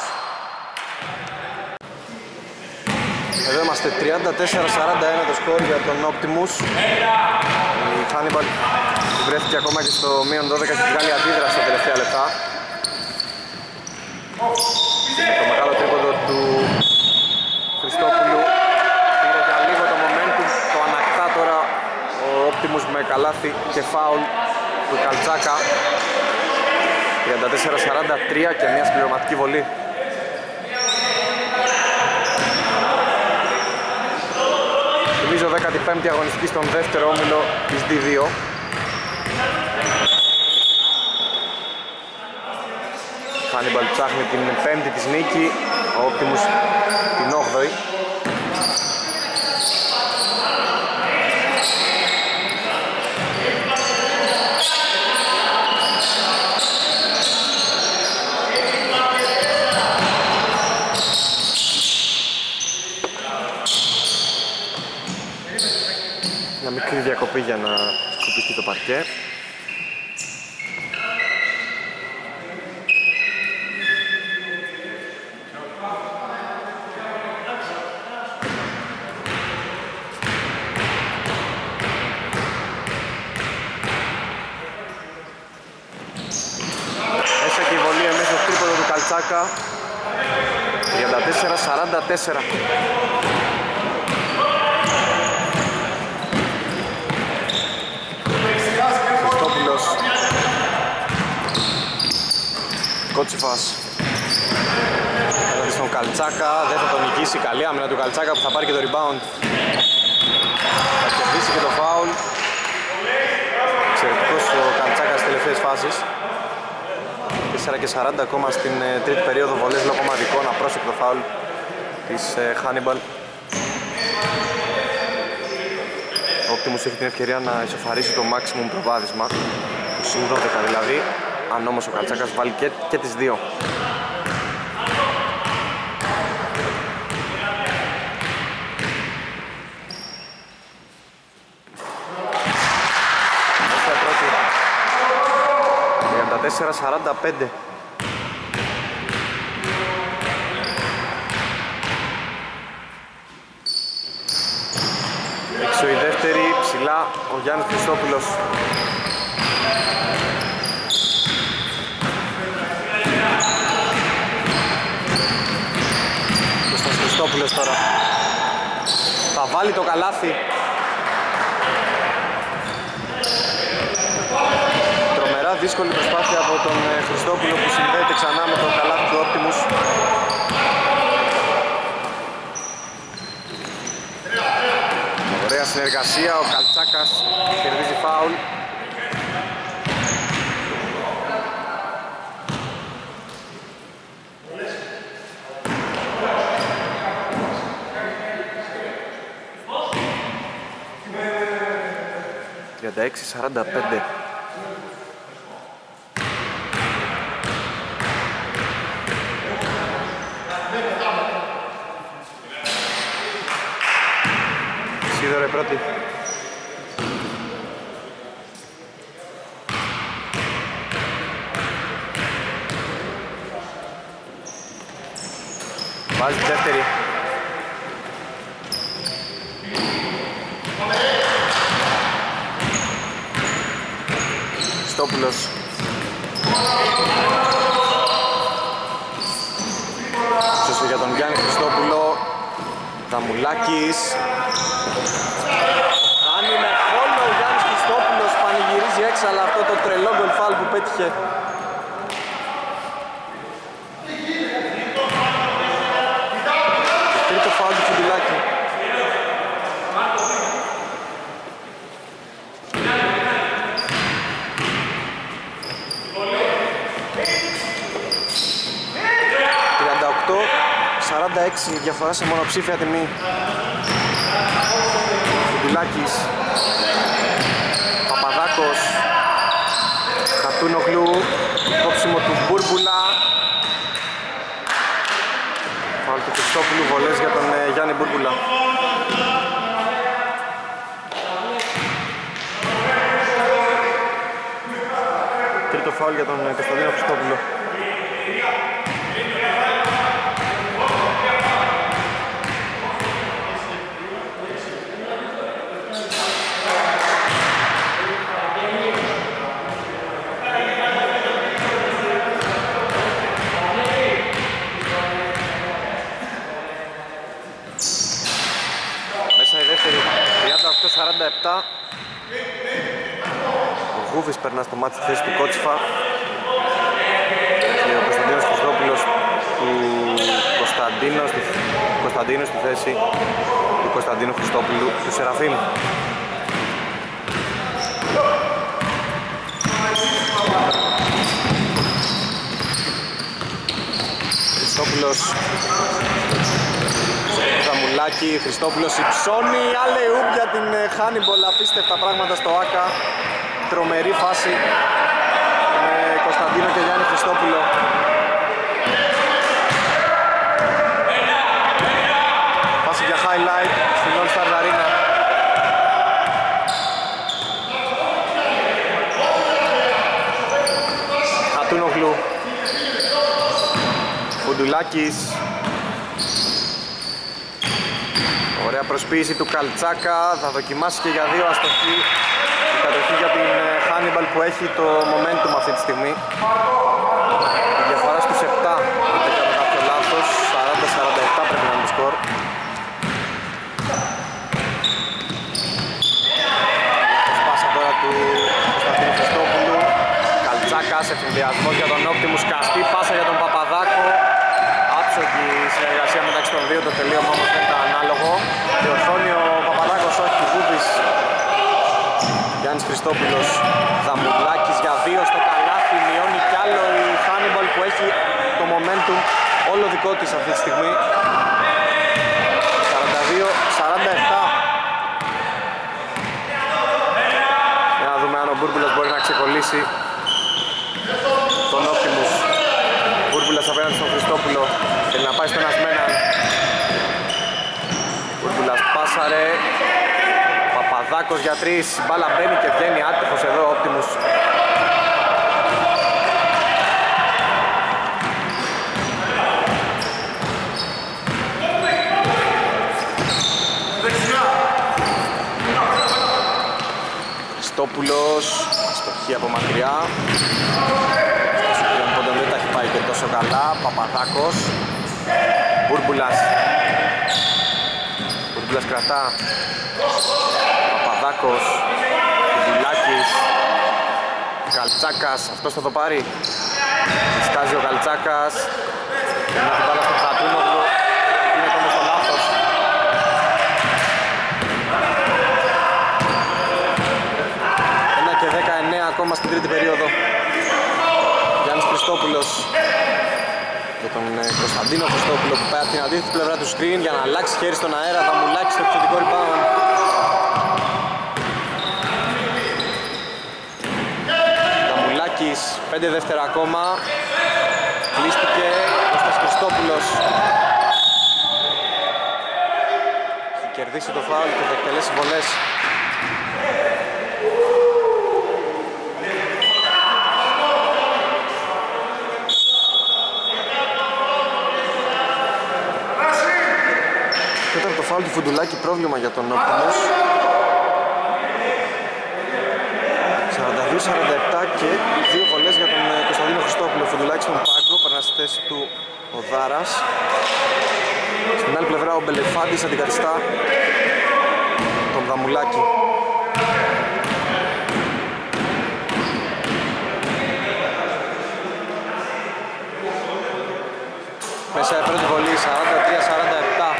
Εδώ είμαστε τριάντα τέσσερα σαράντα ένα το σκορ για τον Optimus. Η Hannibal βρέθηκε ακόμα και στο μείον δώδεκα και βγάλει αντίδραση στα τελευταία λεπτά. Με το μεγάλο τρίποντο του Χριστόπουλου πήρε για λίγο το momentum, το ανακτά τώρα ο Optimus με καλάθι και φάουλ του Καλτσάκα. τριάντα τέσσερα σαράντα τρία και μια συμπληρωματική βολή. Θυμίζω δέκατη πέμπτη αγωνιστική στον δεύτερο όμιλο της ντι δύο. Hannibal ψάχνει την πέμπτη της νίκη, ο Optimus την όγδοη. Μια μικρή διακοπή για να σκουπιστεί το παρκέ. Μέσα και η βολή εμέσως τρίποντο του Καλτσάκα. τριάντα τέσσερα σαράντα τέσσερα. Κότσιφας δηλαδή στον Καλτσάκα, δεν θα τον νικήσει. Καλή άμυνα του Καλτσάκα που θα πάρει και το rebound. Θα κερδίσει και το foul. Εξαιρετικός ο Καλτσάκας στις τελευταίες φάσεις. τέσσερα και σαράντα ακόμα στην τρίτη περίοδο, βολές λόγω ομαδικών, απρόσεκτο foul της Hannibal. Ο Optimus έχει την ευκαιρία να ισοφαρίσει το maximum προβάδισμα, το συν δώδεκα δηλαδή, αν όμως ο Καλτσάκας βάλει και, και τις δύο. τριάντα τέσσερα σαράντα πέντε. Έξω η δεύτερη, ψηλά ο Γιάννης Χριστόπουλος. Κώστας Χριστόπουλος τώρα θα βάλει το καλάθι. Τρομερά δύσκολη προσπάθεια από τον Χριστόπουλο που συνδέεται ξανά με το καλάθι του Optimus. Ωραία συνεργασία, ο Καλτσάκας κερδίζει φάουλ. τριάντα έξι σαράντα πέντε. Σίδωρο η πρώτη. Βάζει τη δεύτερη. Χριστόπουλος. Σωστό για τον Γιάννη Χριστόπουλο. Δαμουλάκης. Κάνει με φόλο ο Γιάννης Χριστόπουλος, πανηγυρίζει έξαλα αυτό το τρελό γκολ φάουλ που πέτυχε. Το τρίτο φάουλ του Τσιμπιλάκη. τριάντα οκτώ σαράντα έξι διαφορά σε μονοψήφια τιμή. Τσιμπιλάκης, Παπαδάκος, Χατούνογλου, Χριστόπουλου, βολές για τον ε, Γιάννη Μπούρμπουλα. Τρίτο φάουλ για τον ε, Κωνσταντίνο Χριστόπουλο. τριάντα οκτώ σαράντα επτά. Ο Γούβης περνά στο μάτι στη θέση του Κότσιφα και ο Κωνσταντίνος Χριστόπουλος του Κωνσταντίνου στη, Κωνσταντίνου στη θέση του Κωνσταντίνου Χριστόπουλου του Σεραφείμ. Χριστόπουλος Ζαμουλάκη, Χριστόπουλος υψώνει, αλεούπ για την Hannibal, απίστευτα πράγματα στο ΆΚΑ. Τρομερή φάση με Κωνσταντίνο και Γιάννη Χριστόπουλο. Φάση για highlight στην All Star Arena. Χατούνογλου, Φουντουλάκης. Ωραία προσποίηση του Καλτσάκα, θα δοκιμάσει και για δύο αστοχή. Η κατοχή για την Hannibal που έχει το momentum αυτή τη στιγμή. Η διαφορά στους επτά, αν δεν κάνω κάποιο λάθος, σαράντα σαράντα επτά πρέπει να είναι το σκορ. Πάσα τώρα του Κωνσταντίνου Χριστόπουλου. Καλτσάκας, ευθυνδιασμός για τον Optimus, καστή πάσα για τον Παπαδάκο. Άψογη η συνεργασία μεταξύ των δύο, το τελείωμα όμως δεν ήταν ανάλογο. Διορθώνει ο Παπαδάκος, όχι του Βούδης. Γιάννης Χριστόπουλος, Δαμουλάκης για δύο στο καλάθι, μειώνει κι άλλο η Hannibal που έχει το momentum όλο δικό της αυτή τη στιγμή. σαράντα δύο σαράντα επτά. Για να δούμε αν ο Μπούρμπουλας μπορεί να ξεκολλήσει τον Optimus. Μπούρμπουλας απέναντι στον Χριστόπουλο, θέλει να πάει στον Ασμέναν. Μπούρμπουλας πάσαρε, Παπαδάκος για τρεις, η μπάλα μπαίνει και βγαίνει άτυχος εδώ ο Optimus. Χριστόπουλος, αστοχή από μακριά. Οπότε δεν τα έχει πάει και τόσο καλά. Παπαδάκος, Μπούρμπουλας. Μπούρμπουλας κρατά. Παπαδάκος, Φουντουλάκης, Καλτσάκας, αυτός θα το πάρει. Σκάζει ο Καλτσάκας. Περνά την μπάλα στον Χατούνογλου. Είναι όμως το λάθος. ένα και δεκαεννέα ακόμα στην τρίτη περίοδο. Γιάννης Χριστόπουλος και τον Κωνσταντίνο Χριστόπουλο που πάει από την αντίθετη πλευρά του screen για να αλλάξει χέρι στον αέρα. Θα μουλάξει στο επιθετικό rebound. Δαμουλάκης, πέντε δεύτερα ακόμα. Κλείστηκε ο Κώστας Χριστόπουλος. Έχει κερδίσει το φάουλ και θα εκτελέσει βολές. Και ήταν το φάουλ του Φουντουλάκη πρόβλημα για τον Optimus. σαράντα δύο σαράντα επτά και δύο βολές για τον Κωνσταντίνο Χριστόπουλο. Φουντουλάκη στον πάγκο, περνά στη θέση του ο Δάρας. Στην άλλη πλευρά ο Μπελεφάντης αντικαθιστά τον Δαμουλάκη. Μέσα η πρώτη βολή, σαράντα τρία σαράντα επτά.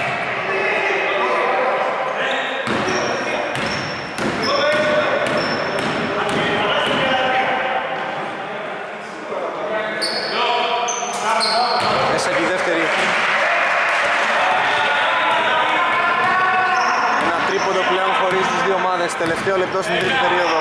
Μέσα και η δεύτερη. Ένα τρίποντο πλέον χωρίς τις δύο ομάδες. Τελευταίο λεπτό στην τρίτη περίοδο.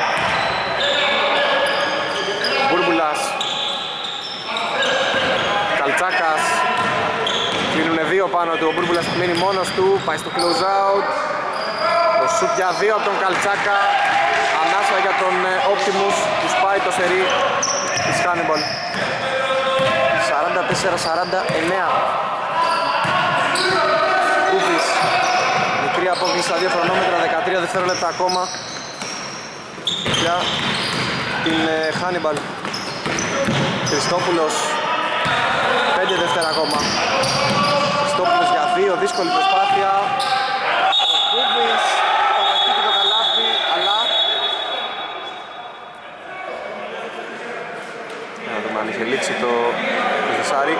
Μπούρμπουλας. Καλτσάκας. Κλείνουνε δύο πάνω του, ο Μπούρμπουλας που μείνει μόνος του, πάει στο close out. Το σουτ για δύο από τον Καλτσάκα, ανάσα για τον Optimus που σπάει το σερί της Hannibal. σαράντα τέσσερα σαράντα εννέα. Κούφης, μικρή απόκληση στα δύο χρονόμετρα, δεκατρία δευτερόλεπτα ακόμα για την Hannibal. Χριστόπουλος, πέντε δεύτερα ακόμα. Χριστόπουλος για δύο, δύσκολη προσπάθεια. Ο Κούβης, το πετύχει το καλάθι, αλλά να δούμε αν είχε λήξει το Ζεσάρι.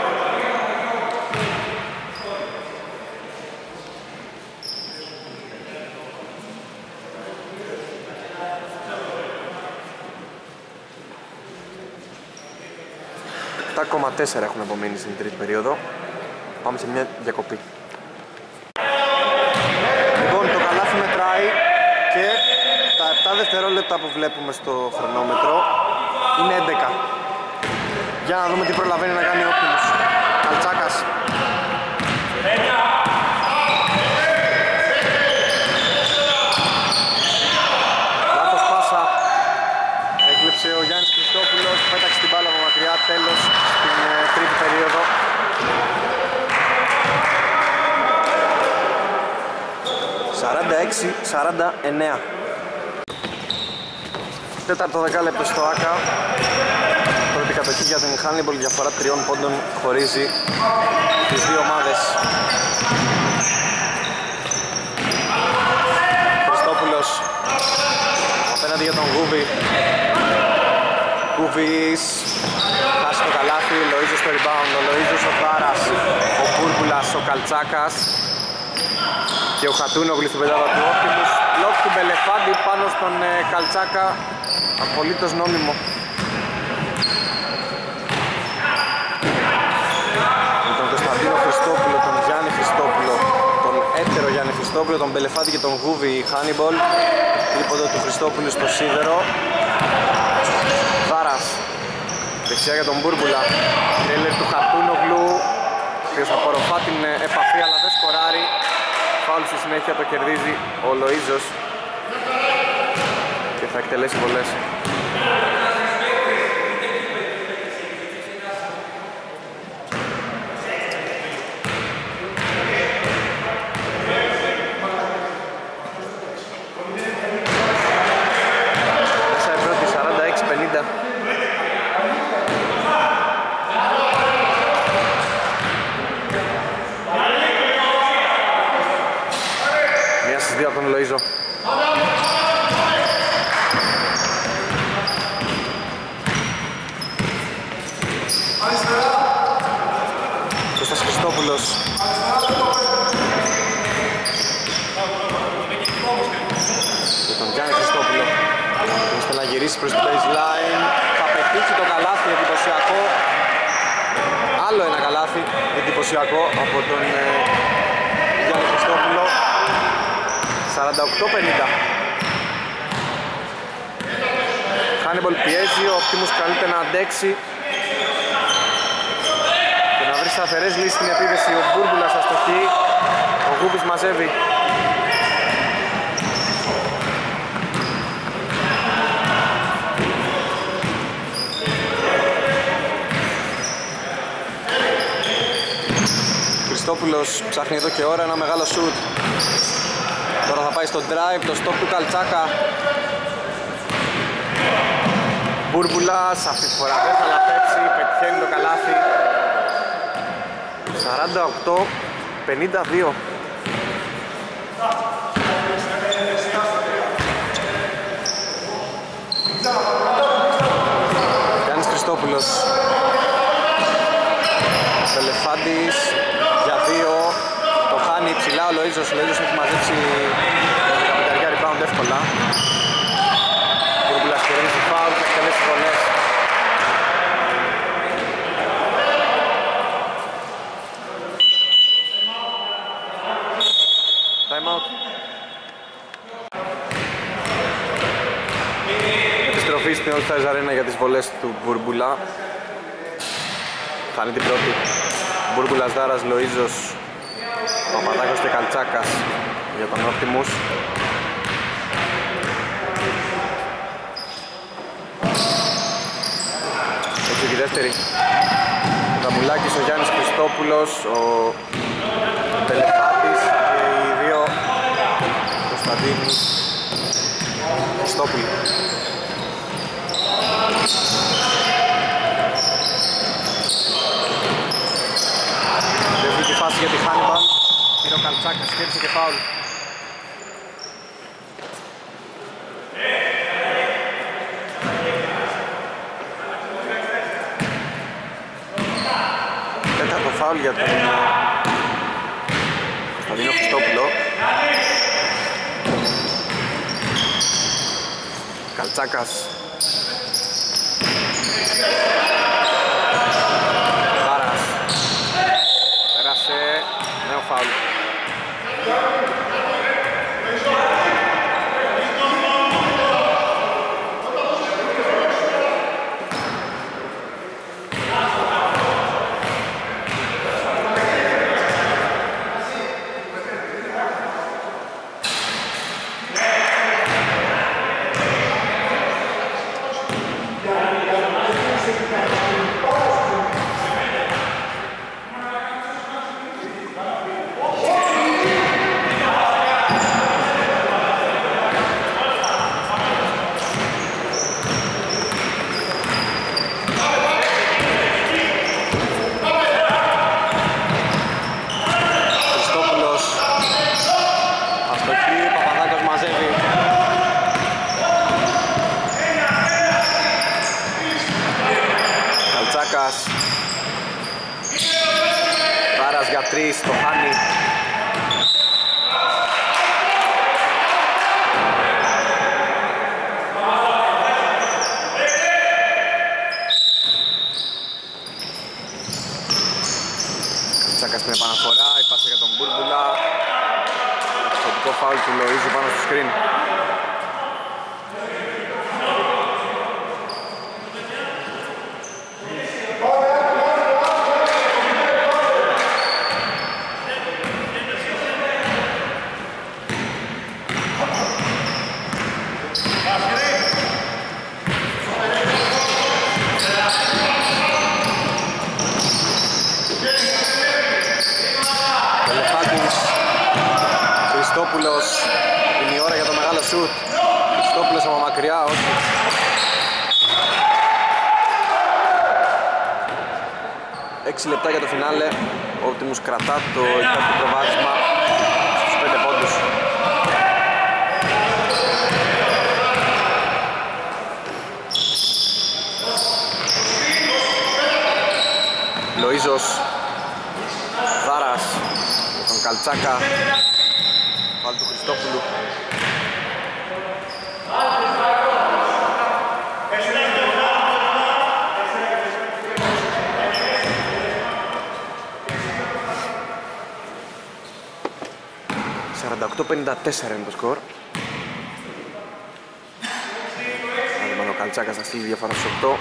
επτά κόμμα τέσσερα έχουν απομείνει στην τρίτη περίοδο. Πάμε σε μια διακοπή. Λοιπόν, το καλάθι μετράει και τα επτά δευτερόλεπτα που βλέπουμε στο χρονόμετρο είναι έντεκα. Για να δούμε τι προλαβαίνει να κάνει ο Optimus. Καλτσάκας. Λάθος πάσα. Έκλεψε ο Γιάννης Χριστόπουλος, πέταξε την μπάλα από μακριά, τέλος στην ε, τρίτη περίοδο. σαράντα έξι σαράντα εννέα. Τέταρτο δεκάλεπτο στο ΆΚΑ. Πρώτη κατοχή για την Hannibal, διαφορά τριών πόντων χωρίζει τις δύο ομάδες. Χριστόπουλος απέναντι για τον Γούβι. Κούβης, χάσει το καλάθι, Λοΐζος στο rebound, ο Λοΐζος, ο Θάρας, ο Μπούρμπουλας, ο Καλτσάκας και ο Χατούνογλου στην πεντάδα του Optimus. Λοκ του Μπελεφάντη πάνω στον ε, Καλτσάκα, απολύτως νόμιμο. Με τον Κωνσταντίνο Χριστόπουλο, τον Γιάννη Χριστόπουλο, τον έτερο Γιάννη Χριστόπουλο, τον Μπελεφάντη και τον Γούβι η Hannibal. Τρίποντο του Χριστόπουλου στο σίδερο. Θάρας, δεξιά για τον Μπούρμπουλα. Τρέλερ του Χατούνογλου, ο οποίος απορροφά την επαφή αλλά δεν σκοράρει. Φάουλ στη συνέχεια, το κερδίζει ο Λοΐζος και θα εκτελέσει βολές. Μέσα η πρώτη, σαράντα έξι πενήντα. Μία στις δύο από τον Λοΐζο. Κώστας Χριστόπουλος. Και τον Γιάννη Χριστόπουλο. Ώστε να γυρίσει προς την baseline. Θα πετύχει το καλάθι εντυπωσιακό. Άλλο ένα καλάθι εντυπωσιακό από τον ε, Γιάννη Χριστόπουλο. σαράντα οκτώ πενήντα. Hannibal πιέζει, ο Optimus καλείται να αντέξει και να βρει σταθερές λύσεις στην επίδεση. Ο Μπούρμπουλας αστοχή, ο Γούμπης μαζεύει. Χριστόπουλος ψάχνει εδώ και ώρα ένα μεγάλο σουτ. Τώρα θα πάει στο drive, το stop του Καλτσάκα. Μπούρμπουλας, αυτή τη φορά δεν θα λαθέψει, πετυχαίνει το καλάθι. σαράντα οκτώ πενήντα δύο. Γιάννης Χριστόπουλος. Μπελεφάντης για δύο. Το χάνει ψηλά ο Λοΐζος. Ο Λοΐζος έχει μαζέψει δεκαπέντε rebound εύκολα. Μπούρμπουλας κερδίζει φάουλ και εκτελέσει βολές. Time out. Επιστροφή στην All Stars Arena για τις βολές του Μπούρμπουλα. Χάνει την πρώτη. Μπούρμπουλας, Δάρας, Λοΐζος, Παπαδάκος και Καλτσάκας για τον Optimus. Έτσι και η δεύτερη. Ο Καμπουλάκης, ο Γιάννης Χριστόπουλος, ο Πελεφάτης και οι δύο Κωνσταντίνοι Χριστόπουλοι. Δεν βγήκε φάση για τη Χάνιμπαλ. Πήρε ο Καλτσάκας, κέρδισε και φάουλ. Τέταρτο φάουλ για τον Κωνσταντίνο Χριστόπουλο. Καλτσάκας. Βάρας. Πέρασε. Νέο φάουλ. Βάρας για τρεις, το χάνει. Τσάκας στην επαναφορά, η πάσα για τον Μπούρμπουλα. Εξωτικό φάουλ του Λοΐζου πάνω στο σκριν. Χριστόπουλος, είναι η ώρα για το μεγάλο σουτ. Χριστόπουλος από μακριά, όχι. Έξι λεπτά για το φινάλε. Ο Optimus κρατά το υπέρ προβάδισμα στους πέντε πόντους. Λοΐζος, Δάρας, τον Καλτσάκα. Πάλι του Χριστόπουλου. σαράντα οκτώ πενήντα τέσσερα είναι το σκορ. Αν ο Καλτσάκας θα στείλει διαφορά στους οκτώ.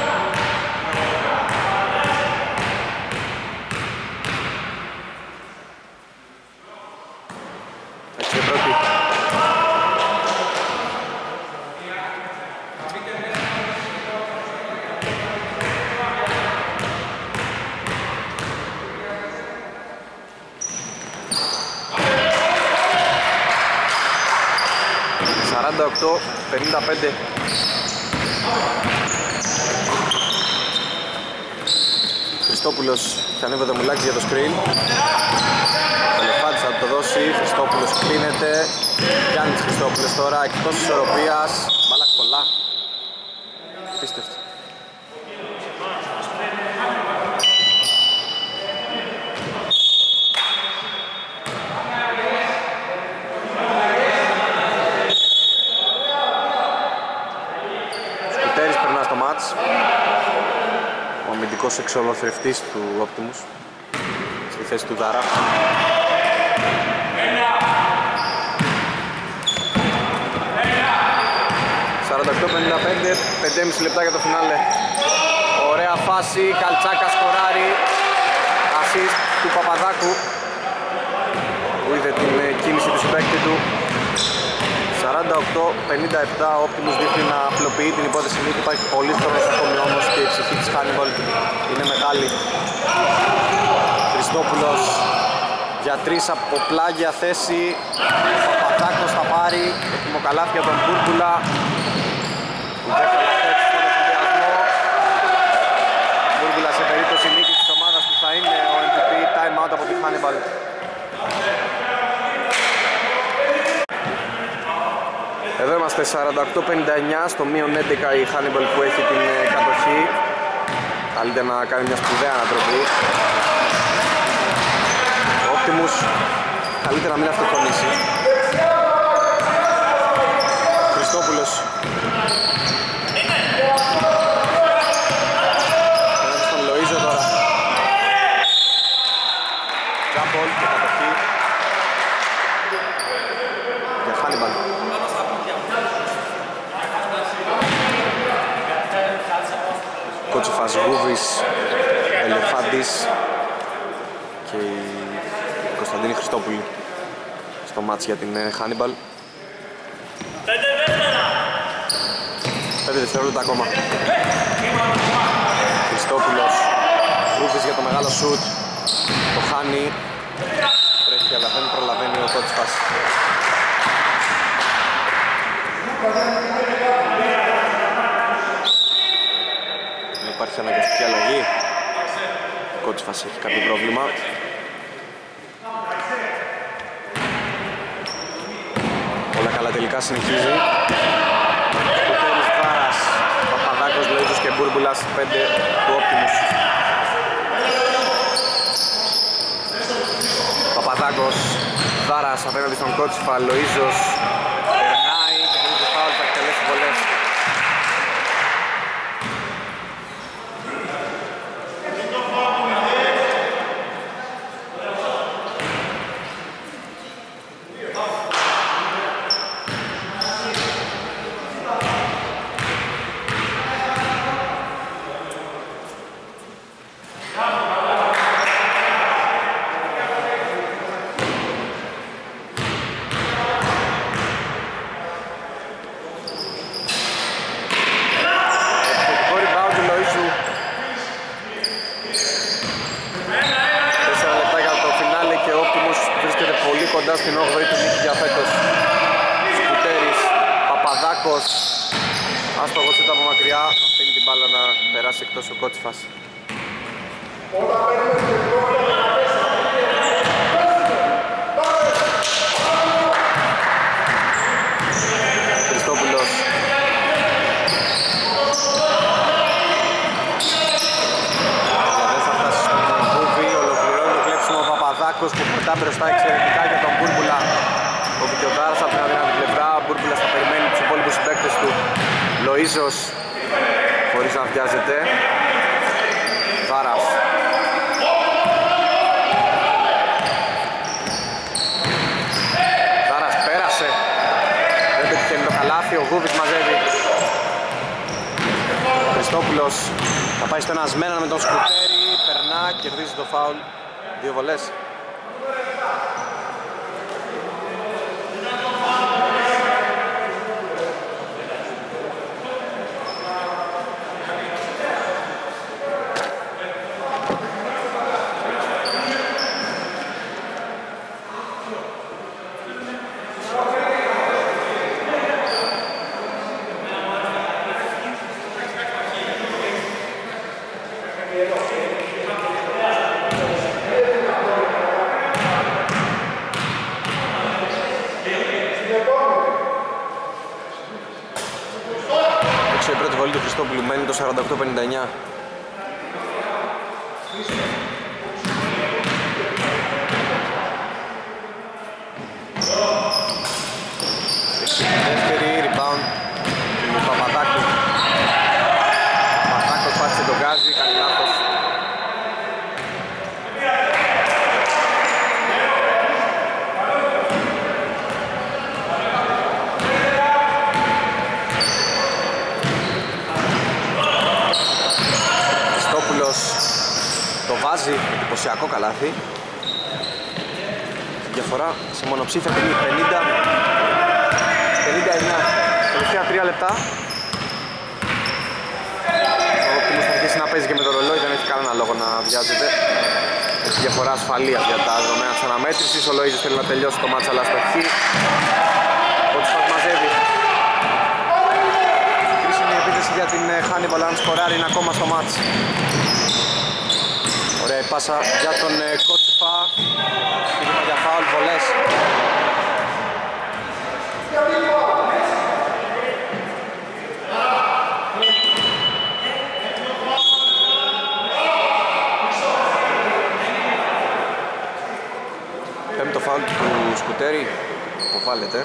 σαράντα οκτώ πενήντα πέντε. Χριστόπουλος θα ανέβει το μουλάκι για το screen. Πελεφάτης θα το δώσει, Χριστόπουλος κλείνεται. Γιάννης Χριστόπουλος τώρα εκτός της ισορροπίας. Μπάλα κολλά. Πίστευτο. Ο αμυντικός εξολοθρευτής του Optimus στη θέση του Δάρα. σαράντα οκτώ πενήντα πέντε, πέντε και μισό λεπτά για το φινάλε. Ωραία φάση, Καλτσάκα σκοράρει, ασίστ του Παπαδάκου. συμπαίκτη του. σαράντα οκτώ πενήντα επτά, ο Optimus δείχνει να απλοποιεί την υπόθεση νίκη. Υπάρχει πολύ χρόνος ακόμη όμως και η ψυχή της Hannibal είναι μεγάλη. Χριστόπουλος για τρεις από πλάγια θέση. Ο Παπαδάκος θα πάρει έτοιμο καλάθι για τον Μπούρμπουλα. Μπούρμπουλα σε περίπτωση νίκης της ομάδας που θα είναι ο εμ βι πι, time out από τη Hannibal. Εδώ είμαστε σαράντα οκτώ πενήντα εννιά, στο μείον έντεκα η Hannibal που έχει την κατοχή. Καλύτερα να κάνει μια σπουδαία ανατροπή. Ο Optimus καλύτερα να μην αυτοκτονήσει. Χριστόπουλος. Πέρασε στον Λοΐζο τώρα. Τζάμπολ και κατοχή για Hannibal. Κότσιφας, Γούβης, Ελεφάντης και η Κωνσταντίνη Χριστόπουλη στο μάτς για την Hannibal. Πέντε δευτερόλεπτα ακόμα. Χριστόπουλος, Γούβης για το μεγάλο σουτ. Το χάνει. Τρέχει αλλά δεν προλαβαίνει ο Κότσιφας. Υπάρχει αναγκαστική αλλαγή. Ο Κότσιφας έχει κάποιο πρόβλημα. Όλα καλά τελικά συνεχίζει. Κουτέλης, Βάρας, Παπαδάκος, Λοΐζος και Μπούρμπουλας, πέντε του Optimus. Παπαδάκος, Βάρας απέναντι στον Κότσιφα, Λοΐζος περνάει και βρίσκει φάουλ, θα εκτελέσει βολές. Κοντά στην όγδοη του νίκη για φέτος. Σκουτέρης, Παπαδάκος, άστοχος ήταν από μακριά, αφήνει την μπάλα να περάσει εκτός ο Κότσιφας. Χριστόπουλος. Δεν θα φτάσει στον Μπούβι, ολοκληρώνει το κλέψιμο ο Παπαδάκος που πετά μπροστά εξαιρετικά για τον Μπούρμπουλα. Ο Βικιοδάρας από την αδύνατη πλευρά, ο Μπούρμπουλας θα περιμένει τους υπόλοιπους συμπαίκτες του. Λοΐζος χωρίς να βιάζεται. Βάρας. Βάρας πέρασε. Δεν πετυχαίνει το καλάθι, ο Γούβης μαζεύει. Χριστόπουλος θα πάει στο ένα σμένα με τον Σκουτέρι, περνά, κερδίζει το φάουλ. Δύο βολές. Η πρώτη βολή του Χριστόπουλου μένει το σαράντα οκτώ πενήντα εννιά. Δεύτερη rebound του Παπαδάκου. Παπαδάκος πάτησε τον γκάζι, κάνει λάθος. Το βάζει, εντυπωσιακό καλάθι. διαφορά σε μονοψήφια τιμή πενήντα πενήντα εννιά. Τελευταία τρία λεπτά. Ο Optimus θα αρχίσει να παίζει και με το ρολόι, δεν έχει κανένα λόγο να βιάζεται. Έχει διαφορά ασφαλείας για τα δεδομένα της αναμέτρησης. Ο Λοΐζος θέλει να τελειώσει το μάτς αλλά στο χ. Ο Τσφάτ μαζεύει. Κρίσιμη επίθεση για την Hannibal, αν σκοράρει είναι ακόμα στο μάτς. Ωραία η πάσα για τον Κότσιφα. Πήγαμε για φάουλ, βολές. Πέμπτο φάουλ του Σκουτέρη, αποβάλλεται.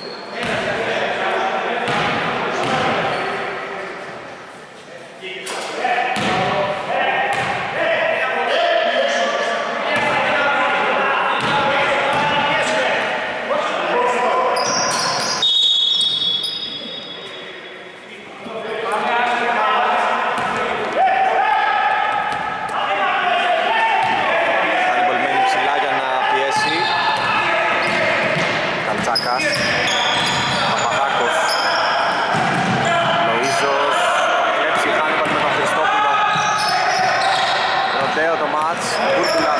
Παπαδάκος, Λοΐζος, κλέψει η Hannibal με τον Χριστόπουλο. Ροντέο το μάτς, Μπούρκουλας.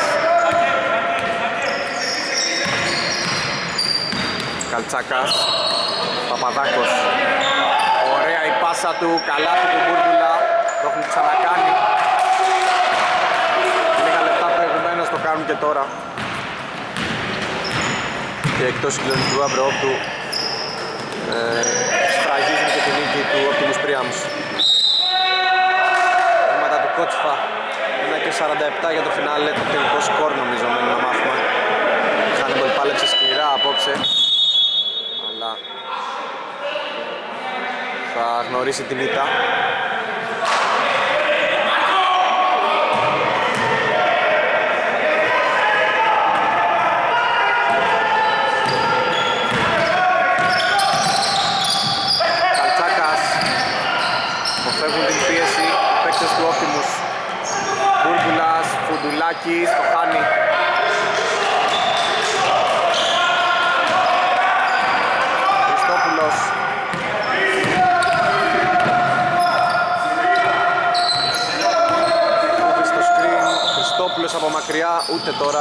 Καλτσάκας, Παπαδάκος. Ωραία η πάσα του, καλάθι του Μπούρκουλα, το έχουν ξανακάνει. Λίγα λεπτά προηγουμένως το κάνουν και τώρα. Και εκτός συγκλονιστικού αμπρεόπτου ε, σφραγίζουν και τη νίκη του Optimus Priams. Βήματα του Κότσφα, ένα και σαράντα επτά για το φινάλε, το τελικό σκορ νομίζω μένει να μάθουμε. Hannibal πάλεψε σκληρά απόψε, αλλά θα γνωρίσει την ήττα. Του Optimus. Μπούρκουλας, Φουντουλάκης, το χάνει. Χριστόπουλος. Κούβει στο screen, Χριστόπουλος από μακριά, ούτε τώρα.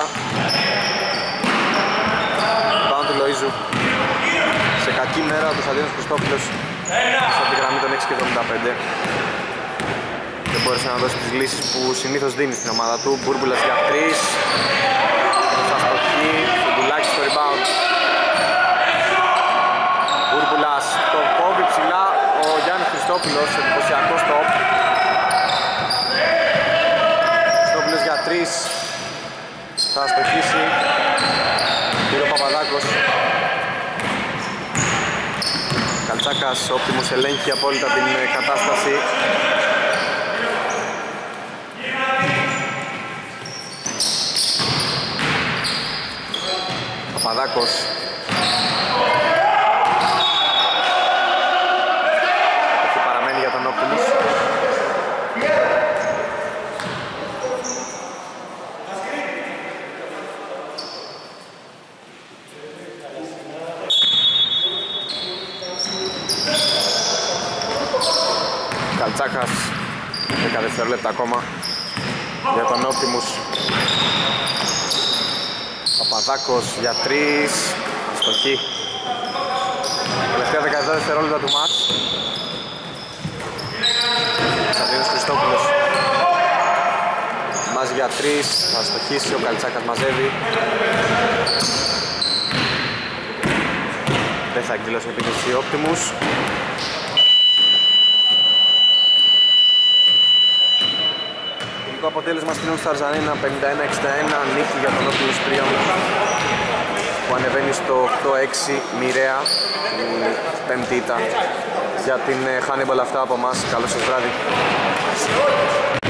Πάνω του Λοΐζου. Σε κακή μέρα ο Κωνσταντίνος Χριστόπουλος από τη γραμμή των έξι και εβδομήντα πέντε. Δεν μπόρεσε να δώσει τις λύσεις που συνήθως δίνει στην ομάδα του. Μπούρκουλας για τρεις. Μπροστά στο χ. Φουντουλάκης στο rebound. Μπούρκουλας το κόβει ψηλά. Ο Γιάννης Χριστόπουλος, εντυπωσιακό stop. Χριστόπουλος για τρεις. Θα αστοχίσει. Πήρε ο Παπαδάκος. Καλτσάκας, ο Optimus ελέγχει απόλυτα την κατάσταση. Παπαδάκος. Εκεί παραμένει για τον Optimus. Καλτσάκας, δέκα δευτερόλεπτα ακόμα για τον Optimus. Παπαδάκος για τρεις, αστοχή. Τελευταία δεκαεπτά δευτερόλεπτα του μάτς. Κωνσταντίνος Χριστόπουλος μάζει για τρεις, θα αστοχίσει, ο Καλτσάκας μαζεύει. Δεν θα εκδηλώσει επίθεση ο Optimus. Το αποτέλεσμα στην All Stars Arena πενήντα ένα εξήντα ένα, νίκη για τον Optimus Priams που ανεβαίνει στο οκτώ έξι μοιραία, η πέμπτη ήττα για την Hannibal. Αυτά από εμάς, καλό σας βράδυ.